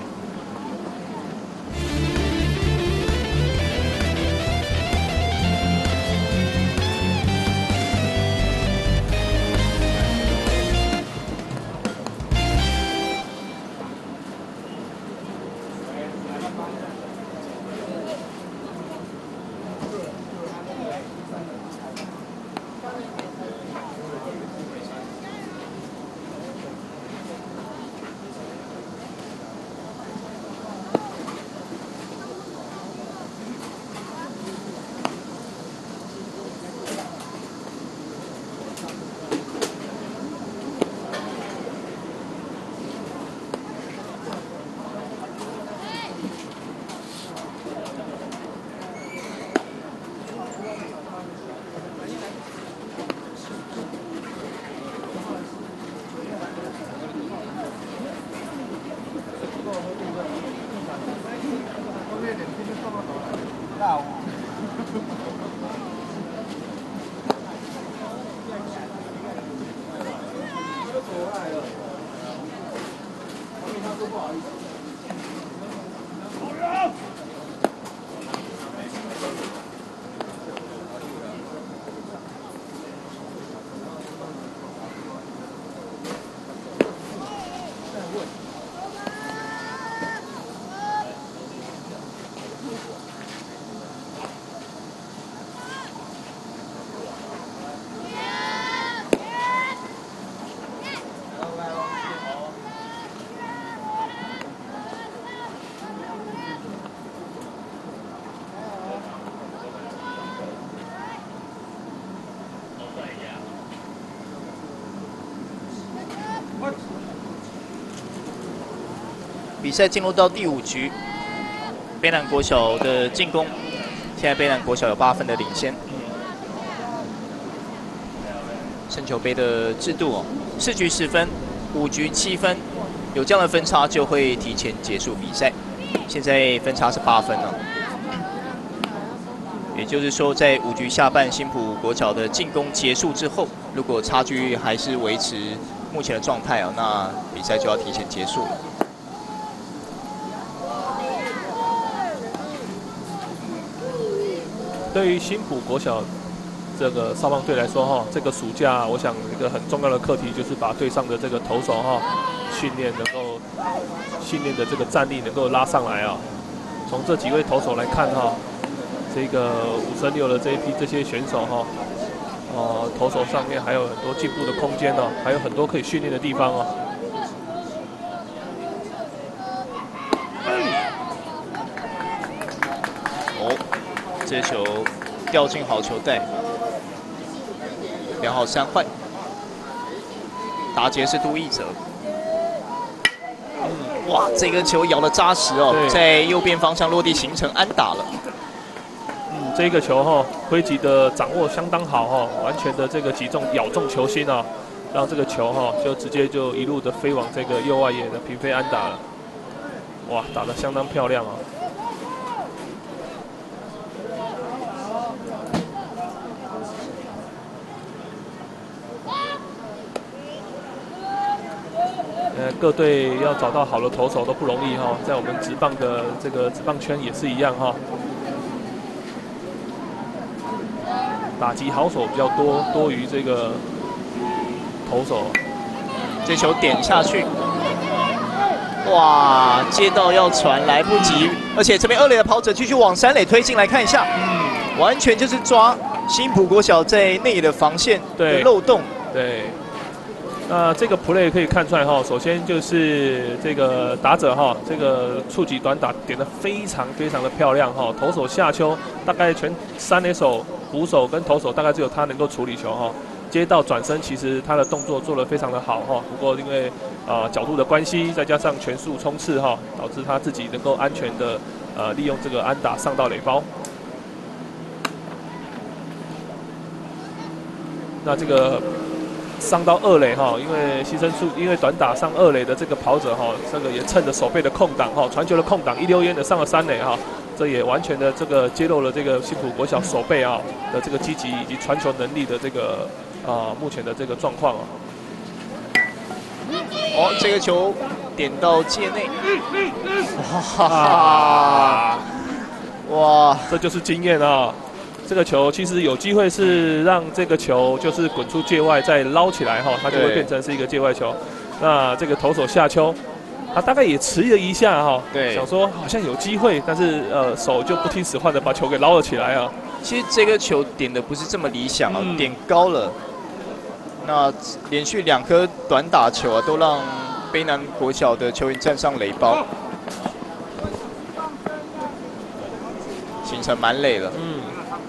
比赛进入到第五局，卑南国小的进攻，现在卑南国小有八分的领先。胜球杯的制度哦，四局十分，五局七分，有这样的分差就会提前结束比赛。现在分差是八分了，也就是说，在五局下半新埔国小的进攻结束之后，如果差距还是维持目前的状态啊，那比赛就要提前结束了。 对于新埔国小这个少棒队来说，哈，这个暑假我想一个很重要的课题就是把队上的这个投手哈训练能够训练的这个战力能够拉上来啊。从这几位投手来看哈，这个五升六的这一批这些选手哈，呃，投手上面还有很多进步的空间哦，还有很多可以训练的地方哦。 这球掉进好球带，两好三坏。打劫是杜奕哲。嗯，哇，这个球咬得扎实哦，在右边方向落地形成安打了。 嗯，这个球哈、哦，挥击的掌握相当好哈、哦，完全的这个击中咬中球心啊。 让这个球哈就直接就一路的飞往这个右外野的平飞安打了。哇，打得相当漂亮啊！呃，各队要找到好的投手都不容易哈，在我们职棒的这个职棒圈也是一样哈。打击好手比较多，多于这个投手。 这球点下去，哇，接到要传来不及，而且这边二垒的跑者继续往三垒推进来看一下，嗯，完全就是抓新埔国小在内野的防线的漏洞。 对。那这个 play 可以看出来哈，首先就是这个打者哈，这个触及短打点得非常非常的漂亮哈，投手下丘大概全三垒手、捕手跟投手大概只有他能够处理球哈，接到转身其实他的动作做得非常的好哈，不过因为啊、呃、角度的关系，再加上全速冲刺哈，导致他自己能够安全的呃利用这个安打上到垒包。那这个。上到二垒哈，因为牺牲数，因为短打上二垒的这个跑者哈，这个也趁着手背的空档哈，传球的空档一溜烟的上了三垒哈，这也完全的这个揭露了这个新埔国小手背啊的这个积极以及传球能力的这个啊、呃、目前的这个状况啊。 哦，这个球点到界内，哇哈，哇， 这就是经验啊。这个球其实有机会是让这个球就是滚出界外再捞起来哈，它就会变成是一个界外球。那这个投手下丘，他大概也迟疑了一下哈， 对， 想说好像有机会，但是呃手就不听使唤的把球给捞了起来啊。 其实这个球点的不是这么理想啊，嗯、点高了。那连续两颗短打球啊，都让卑南国小的球员站上垒包，形成满垒了。嗯。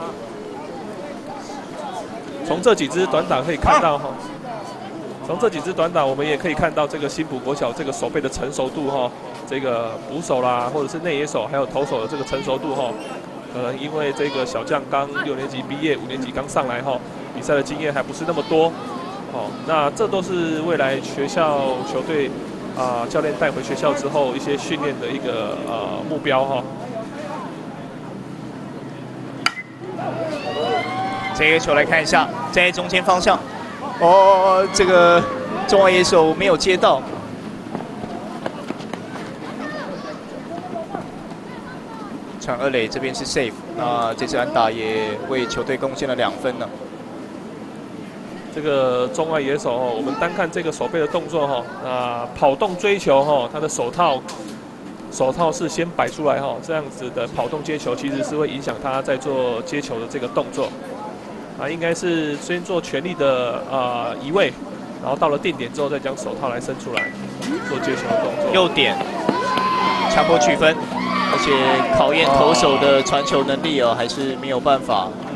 从这几支短打可以看到哈，从这几支短打我们也可以看到这个新埔国小这个手背的成熟度哈，这个捕手啦，或者是内野手，还有投手的这个成熟度哈，可能因为这个小将刚六年级毕业，五年级刚上来哈，比赛的经验还不是那么多，哦，那这都是未来学校球队啊、呃、教练带回学校之后一些训练的一个呃目标哈。 这个球来看一下，在中间方向，哦，这个中外野手没有接到，传二垒这边是 safe， 那这次安打也为球队贡献了两分呢。 这个中外野手哦，我们单看这个手背的动作哈，啊，跑动追求哈，他的手套手套是先摆出来哈，这样子的跑动接球其实是会影响他在做接球的这个动作。啊，应该是先做全力的呃移位，然后到了定点之后再将手套来伸出来做接球的动作。 右点，强迫取分，而且考验投手的传球能力哦，还是没有办法。嗯。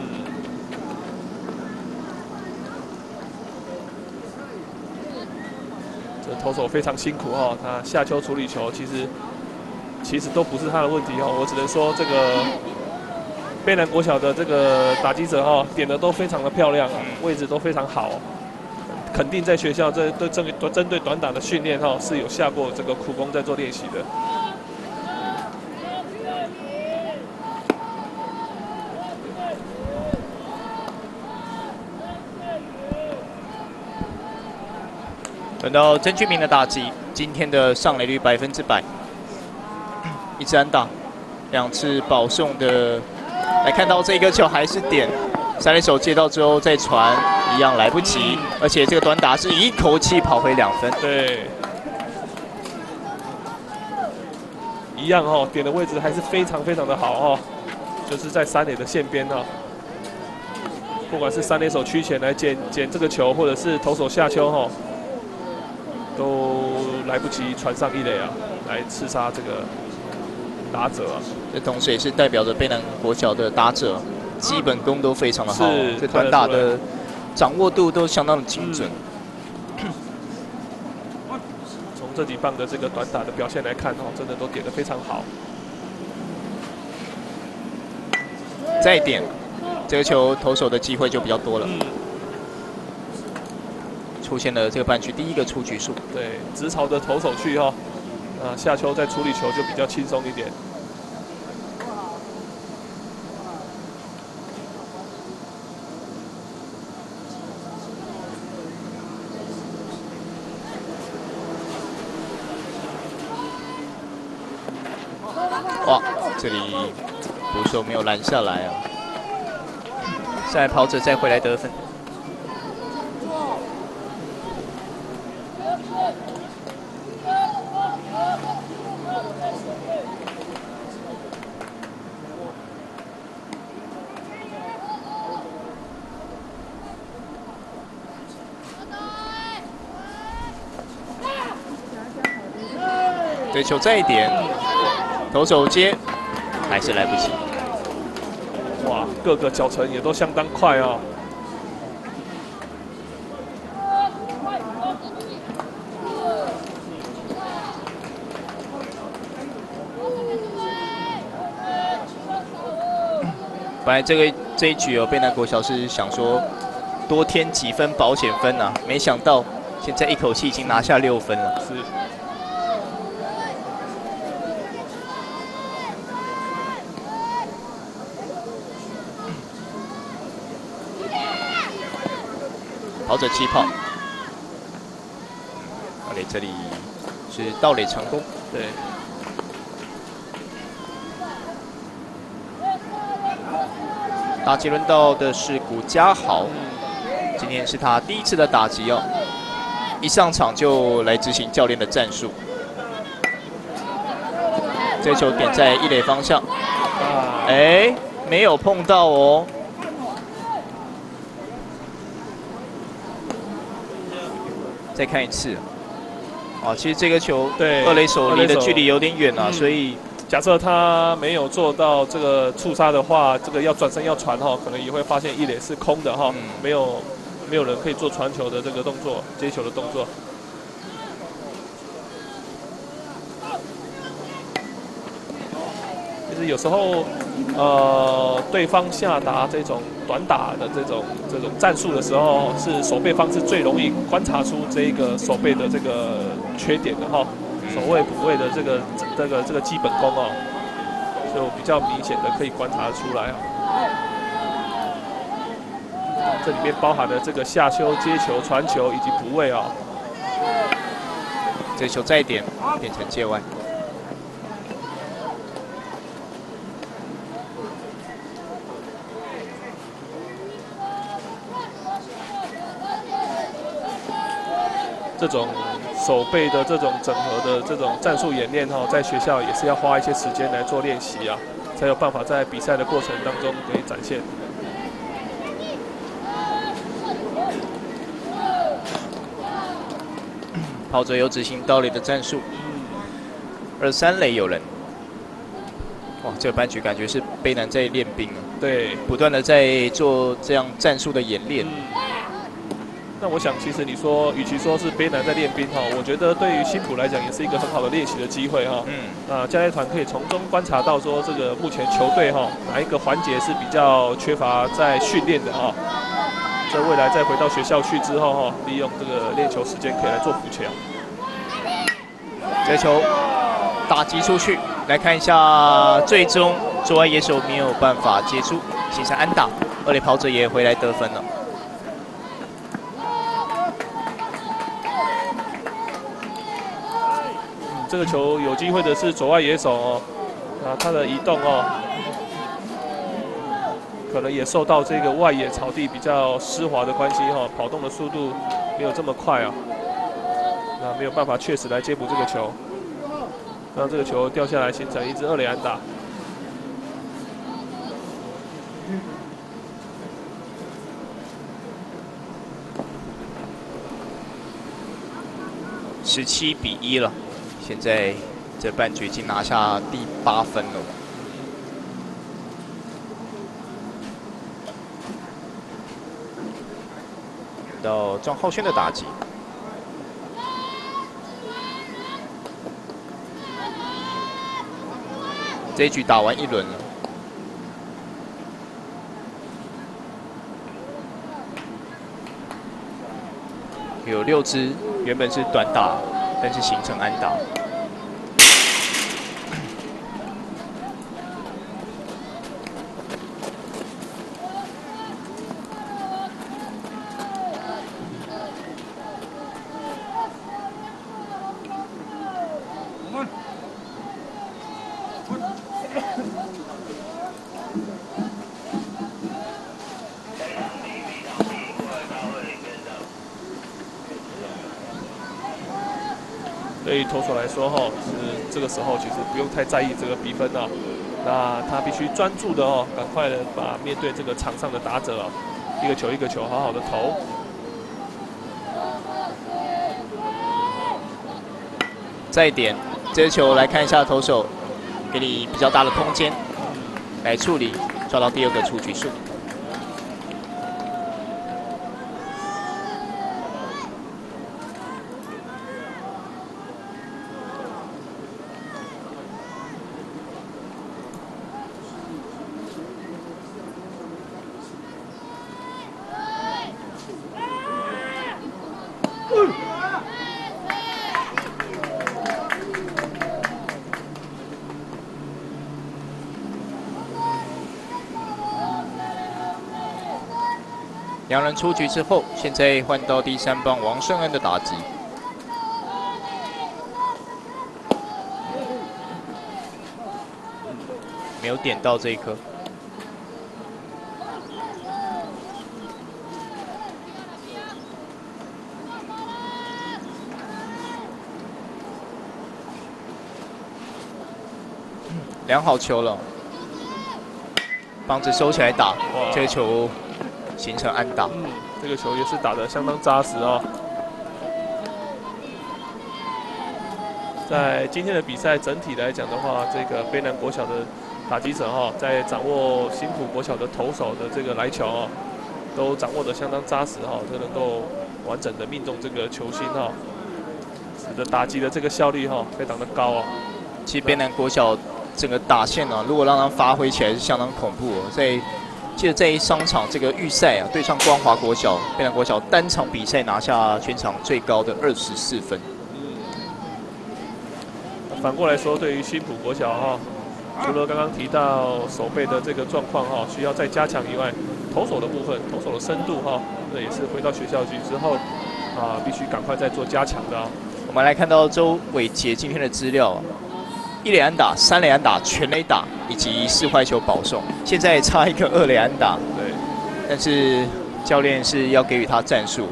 这投手非常辛苦哈、哦，他下球处理球其实其实都不是他的问题哦，我只能说这个。卑南国小的这个打击者哈、哦，点的都非常的漂亮啊，位置都非常好、哦，肯定在学校这对针针对短打的训练哈、哦、是有下过这个苦功在做练习的。 轮到曾俊明的打击，今天的上垒率百分之百，一支安打，两次保送的。来看到这个球还是点，三垒手接到之后再传，一样来不及，而且这个短打是一口气跑回两分。 对，一样哦，点的位置还是非常非常的好哦，就是在三垒的线边哦。不管是三垒手屈前来捡捡这个球，或者是投手下丘哈、哦，都来不及传上一垒啊，来刺杀这个打者啊。 这同时也是代表着卑南国小的打者基本功都非常的好，这短打的掌握度都相当的精准。 嗯、从这几棒的这个短打的表现来看哦，真的都点得非常好。 再点，这个球投手的机会就比较多了。嗯、 出现了这个半局第一个出局数。 对，直朝着投手去哈、哦，啊，下球在处理球就比较轻松一点。 哇，这里捕手没有拦下来啊！现在跑者再回来得分。对球再一点，投手接还是来不及。 哇，各个脚程也都相当快哦。 本来这个这一局哦，卑南国小是想说多添几分保险分啊，没想到现在一口气已经拿下六分了。 是。 跑者气炮，盗垒这里是盗垒成功。 对。 打击轮到的是古家豪，今天是他第一次的打击哦，一上场就来执行教练的战术。这球点在一垒方向，哎，没有碰到哦。再看一次，啊，其实这个球对二垒手离的距离有点远啊，嗯、所以。 假设他没有做到这个触杀的话，这个要转身要传哈，可能也会发现一垒是空的哈，嗯、没有没有人可以做传球的这个动作，接球的动作。其实有时候，呃，对方下达这种短打的这种这种战术的时候，是守备方是最容易观察出这个守备的这个缺点的哈。守卫补位的这个这个这个基本功哦，就比较明显的可以观察出来啊。这里面包含了这个下修、接球、传球以及补位啊。 这球再一点变成界外。 这种手背的这种整合的这种战术演练哈，在学校也是要花一些时间来做练习啊，才有办法在比赛的过程当中可以展现。 跑者有执行盗垒的战术，二三垒有人。哇，这个半局感觉是卑南在练兵啊， 对， 不断的在做这样战术的演练。嗯那我想，其实你说，与其说是卑南在练兵哈，我觉得对于新埔来讲，也是一个很好的练习的机会哈。嗯。那教练团可以从中观察到说，这个目前球队哈哪一个环节是比较缺乏在训练的哈。在未来再回到学校去之后哈，利用这个练球时间可以来做补强。 这球打击出去，来看一下，最终左外野手没有办法接住，形成安打，二垒跑者也回来得分了。 这个球有机会的是左外野手哦，啊，他的移动哦，可能也受到这个外野草地比较湿滑的关系哈、哦，跑动的速度没有这么快啊，那没有办法确实来接捕这个球，让这个球掉下来形成一支二垒安打。 十七比一了。现在这半局已经拿下第八分了。到庄浩轩的打击，这一局打完一轮了。 有六支原本是短打，但是形成安打。 对于投手来说，哈，是这个时候其实不用太在意这个比分啊，那他必须专注的哦，赶快的把面对这个场上的打者啊，一个球一个球好好的投。 再一点，这球来看一下投手，给你比较大的空间来处理，抓到第二个出局数。两人出局之后，现在换到第三棒王胜恩的打击。没有点到这一颗。量好球了，棒子收起来打，这个球形成安打。 嗯，这个球也是打得相当扎实哦。在今天的比赛整体来讲的话，这个卑南国小的打击者哈、哦，在掌握新埔国小的投手的这个来球哦，都掌握得相当扎实哈、哦，就能够完整的命中这个球心哈、哦，使得打击的这个效率哈、哦、非常的高哦。 其实卑南国小整个打线啊，如果让他发挥起来是相当恐怖哦。在记得在一商场这个预赛啊，对上光华国小，卑南国小单场比赛拿下全场最高的二十四分。 反过来说，对于新埔国小哈，除了刚刚提到手背的这个状况哈，需要再加强以外，投手的部分，投手的深度哈，这也是回到学校去之后啊，必须赶快再做加强的、啊。 我们来看到周伟杰今天的资料，一垒安打、三垒安打、全垒打以及四坏球保送，现在差一个二垒安打。 对， 但是教练是要给予他战术。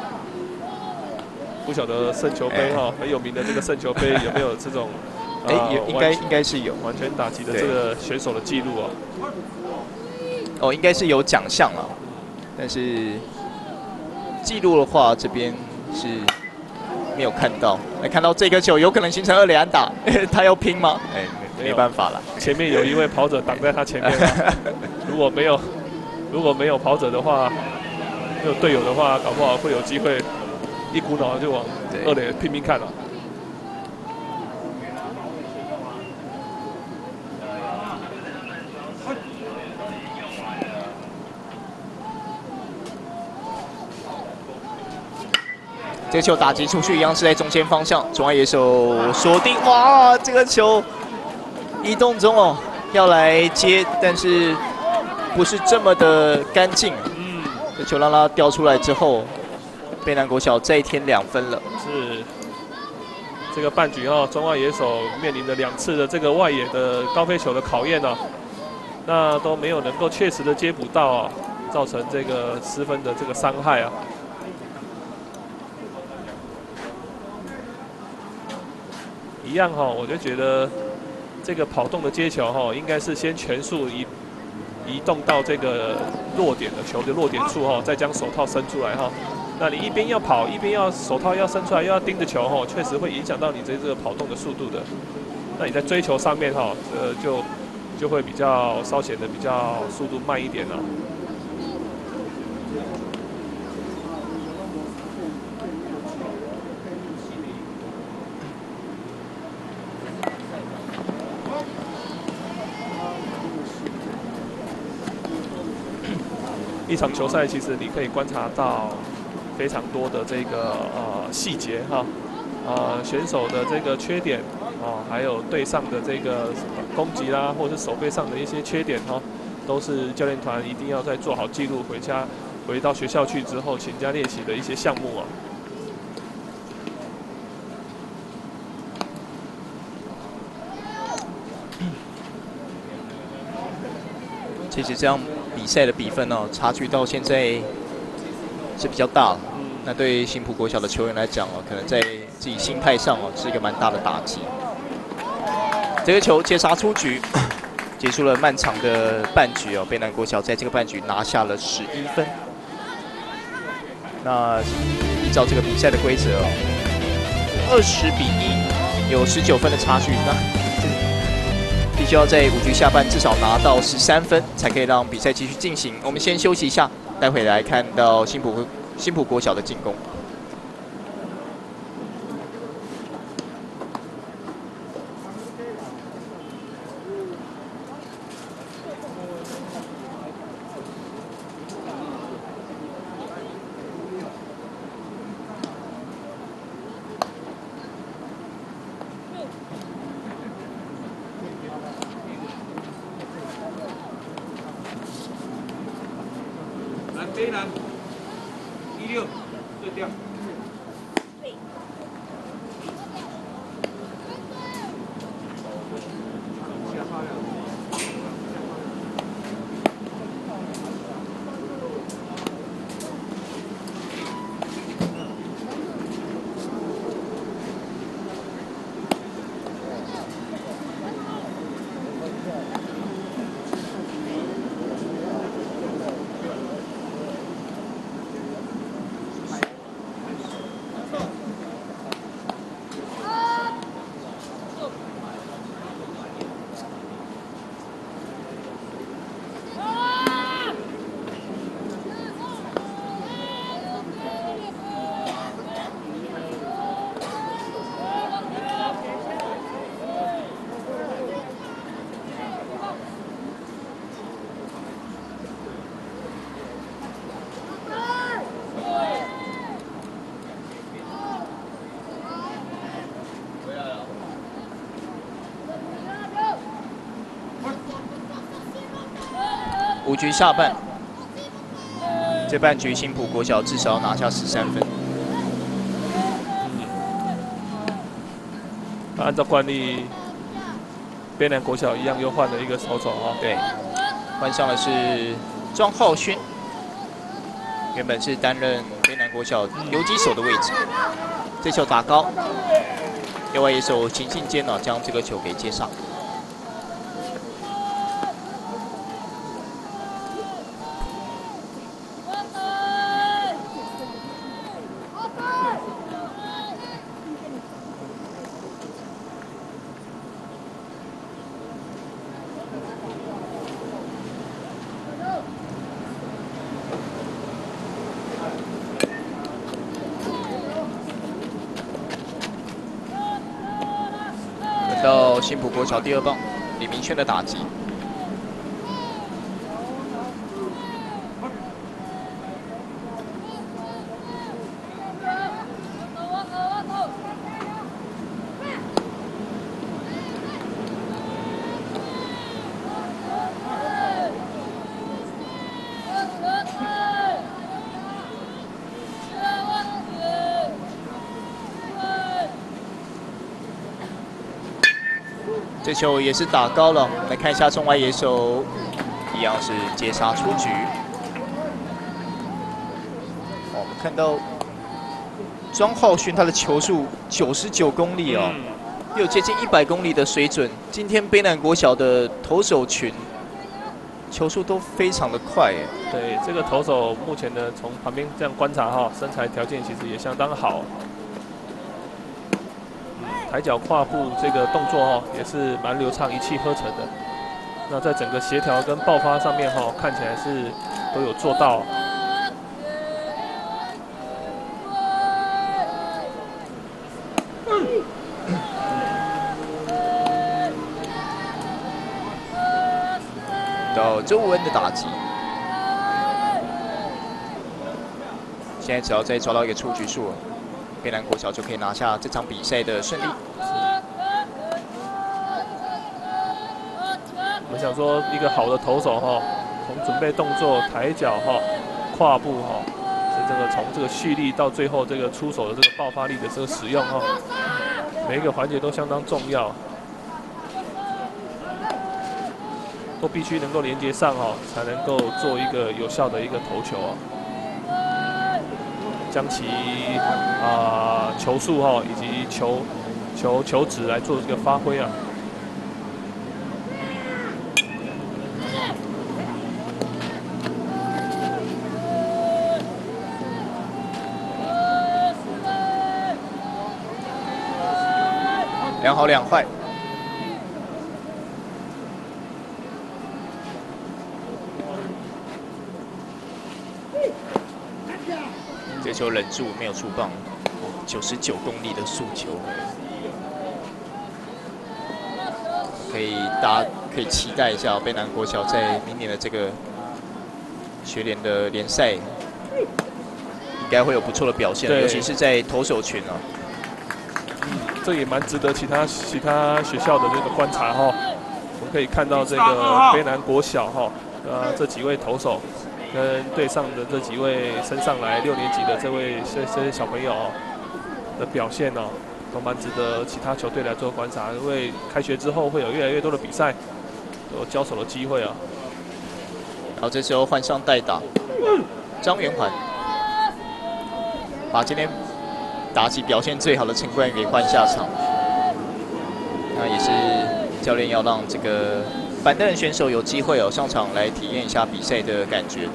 不晓得圣球杯哈、欸，很有名的这个圣球杯有没有这种？ 哎、欸，有、呃、应该应该是有完全打击的这个选手的记录哦。 哦，应该是有奖项啊，但是记录的话这边是没有看到。来看到这个球有可能形成二垒安打，他要拼吗？哎、欸，没, 没办法了。 前面有一位跑者挡在他前面如果没有如果没有跑者的话，没有队友的话，搞不好会有机会。一股脑就往二垒拼命看了。 这个球打击出去，一样是在中间方向，中外野手锁定，哇，这个球移动中哦，要来接，但是不是这么的干净。嗯，这球让它掉出来之后。卑南国小再添两分了。 是这个半局哈、哦，中外野手面临了两次的这个外野的高飞球的考验呢、啊，那都没有能够确实的接捕到啊，造成这个失分的这个伤害啊。一样哈、哦，我就觉得这个跑动的接球哈、哦，应该是先全速移移动到这个落点的球的落点处哈、哦，再将手套伸出来哈、哦。那你一边要跑，一边要手套要伸出来，又要盯着球吼，确实会影响到你这这个跑动的速度的。那你在追求上面哈，呃，就就会比较稍显得比较速度慢一点了。一场球赛，其实你可以观察到。 非常多的这个呃细节哈，呃选手的这个缺点哦，还有队上的这个攻击啦，或者是手背上的一些缺点哈，都是教练团一定要再做好记录，回家回到学校去之后请假练习的一些项目啊。 其实这样比赛的比分哦，差距到现在是比较大了。那对新埔国小的球员来讲哦，可能在自己心态上哦，是一个蛮大的打击。这个球接杀出局，结束了漫长的半局哦。卑南国小在这个半局拿下了十一分。那依照这个比赛的规则哦，二十比一，有十九分的差距。那 必须要在五局下半至少拿到十三分，才可以让比赛继续进行。我们先休息一下，待会来看到新埔新埔国小的进攻。 卑南一六对调。 五局下半，这半局新埔国小至少要拿下十三分。 按照惯例，卑南国小一样又换了一个手手啊。 对，换上的是庄浩勋，原本是担任卑南国小游击手的位置。这球打高，另外一手秦信坚呢将这个球给接上。 到新埔国小第二棒，李明轩的打击。这球也是打高了，来看一下中外野手，一样是接杀出局。我们看到庄浩勋他的球速九十九公里哦，嗯、有接近一百公里的水准。今天卑南国小的投手群球速都非常的快耶。 对，这个投手目前呢，从旁边这样观察哈，身材条件其实也相当好。 抬脚跨步这个动作哦，也是蛮流畅、一气呵成的。那在整个协调跟爆发上面哈，看起来是都有做到。 到周文的打击， 现在只要再抓到一个出局数，卑南国小就可以拿下这场比赛的胜利。 我们想说，一个好的投手哈，从准备动作、抬脚哈、跨步哈，这个从这个蓄力到最后这个出手的这个爆发力的这个使用哈，每一个环节都相当重要，都必须能够连接上哈，才能够做一个有效的一个投球啊。将其啊、呃、球速哈以及球球球质来做这个发挥啊。 两好两坏。这球忍住没有触棒，九十九公里的速球，可以大家可以期待一下卑南国小在明年的这个学联的联赛，应该会有不错的表现，尤其是在投手群啊。 嗯，这也蛮值得其他其他学校的这个观察哈。我们可以看到这个卑南国小哈，呃，这几位投手。跟队上的这几位升上来六年级的这位这这些小朋友的表现哦，都蛮值得其他球队来做观察。因为开学之后会有越来越多的比赛，有交手的机会啊。 然后这时候换上代打张元环，把今天打击表现最好的陈冠宇给换下场。那也是教练要让这个板凳选手有机会哦上场来体验一下比赛的感觉。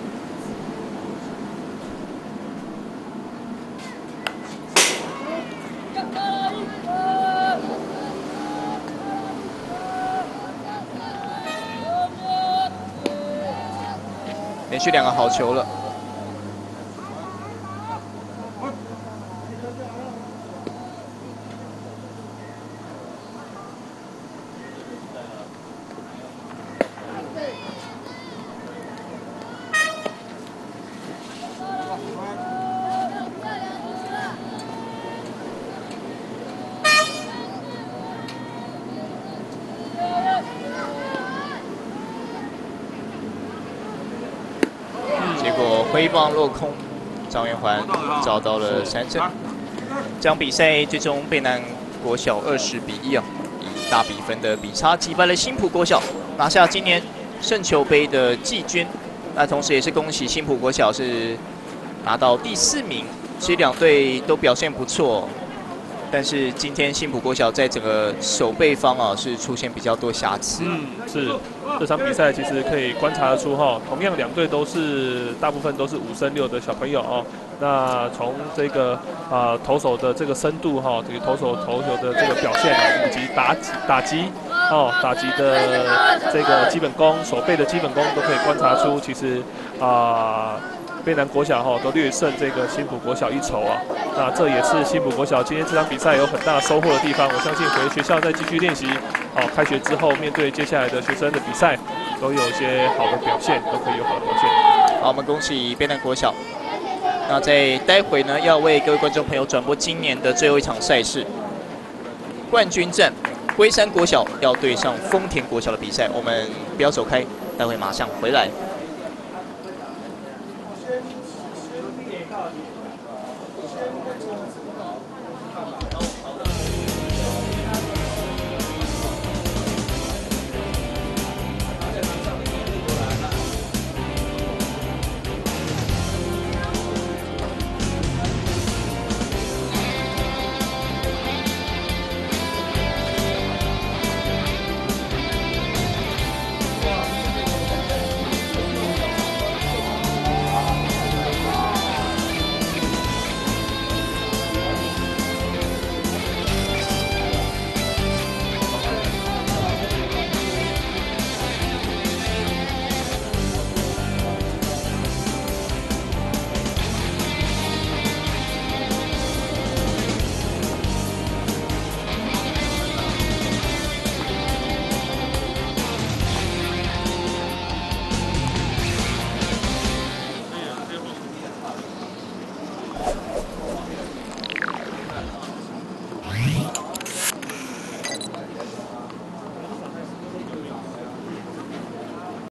连续两个好球了。挥棒落空，张元环找到了三振。这场比赛最终卑南国小二十比一啊，以大比分的比差击败了新埔国小，拿下今年胜球杯的季军。那同时也是恭喜新埔国小是拿到第四名，其实两队都表现不错。但是今天新埔国小在整个守备方啊是出现比较多瑕疵。 嗯，是这场比赛其实可以观察得出哈，同样两队都是大部分都是五升六的小朋友哦。那从这个啊、呃、投手的这个深度哈，这个投手投球的这个表现以及打击打击哦打击的这个基本功、手背的基本功都可以观察出，其实啊。呃卑南国小哈都略胜这个新埔国小一筹啊，那这也是新埔国小今天这场比赛有很大收获的地方。我相信回学校再继续练习，哦，开学之后面对接下来的学生的比赛，都有一些好的表现，都可以有好的表现。 好，我们恭喜卑南国小。那在待会呢，要为各位观众朋友转播今年的最后一场赛事——冠军战，龟山国小要对上丰田国小的比赛。我们不要走开，待会马上回来。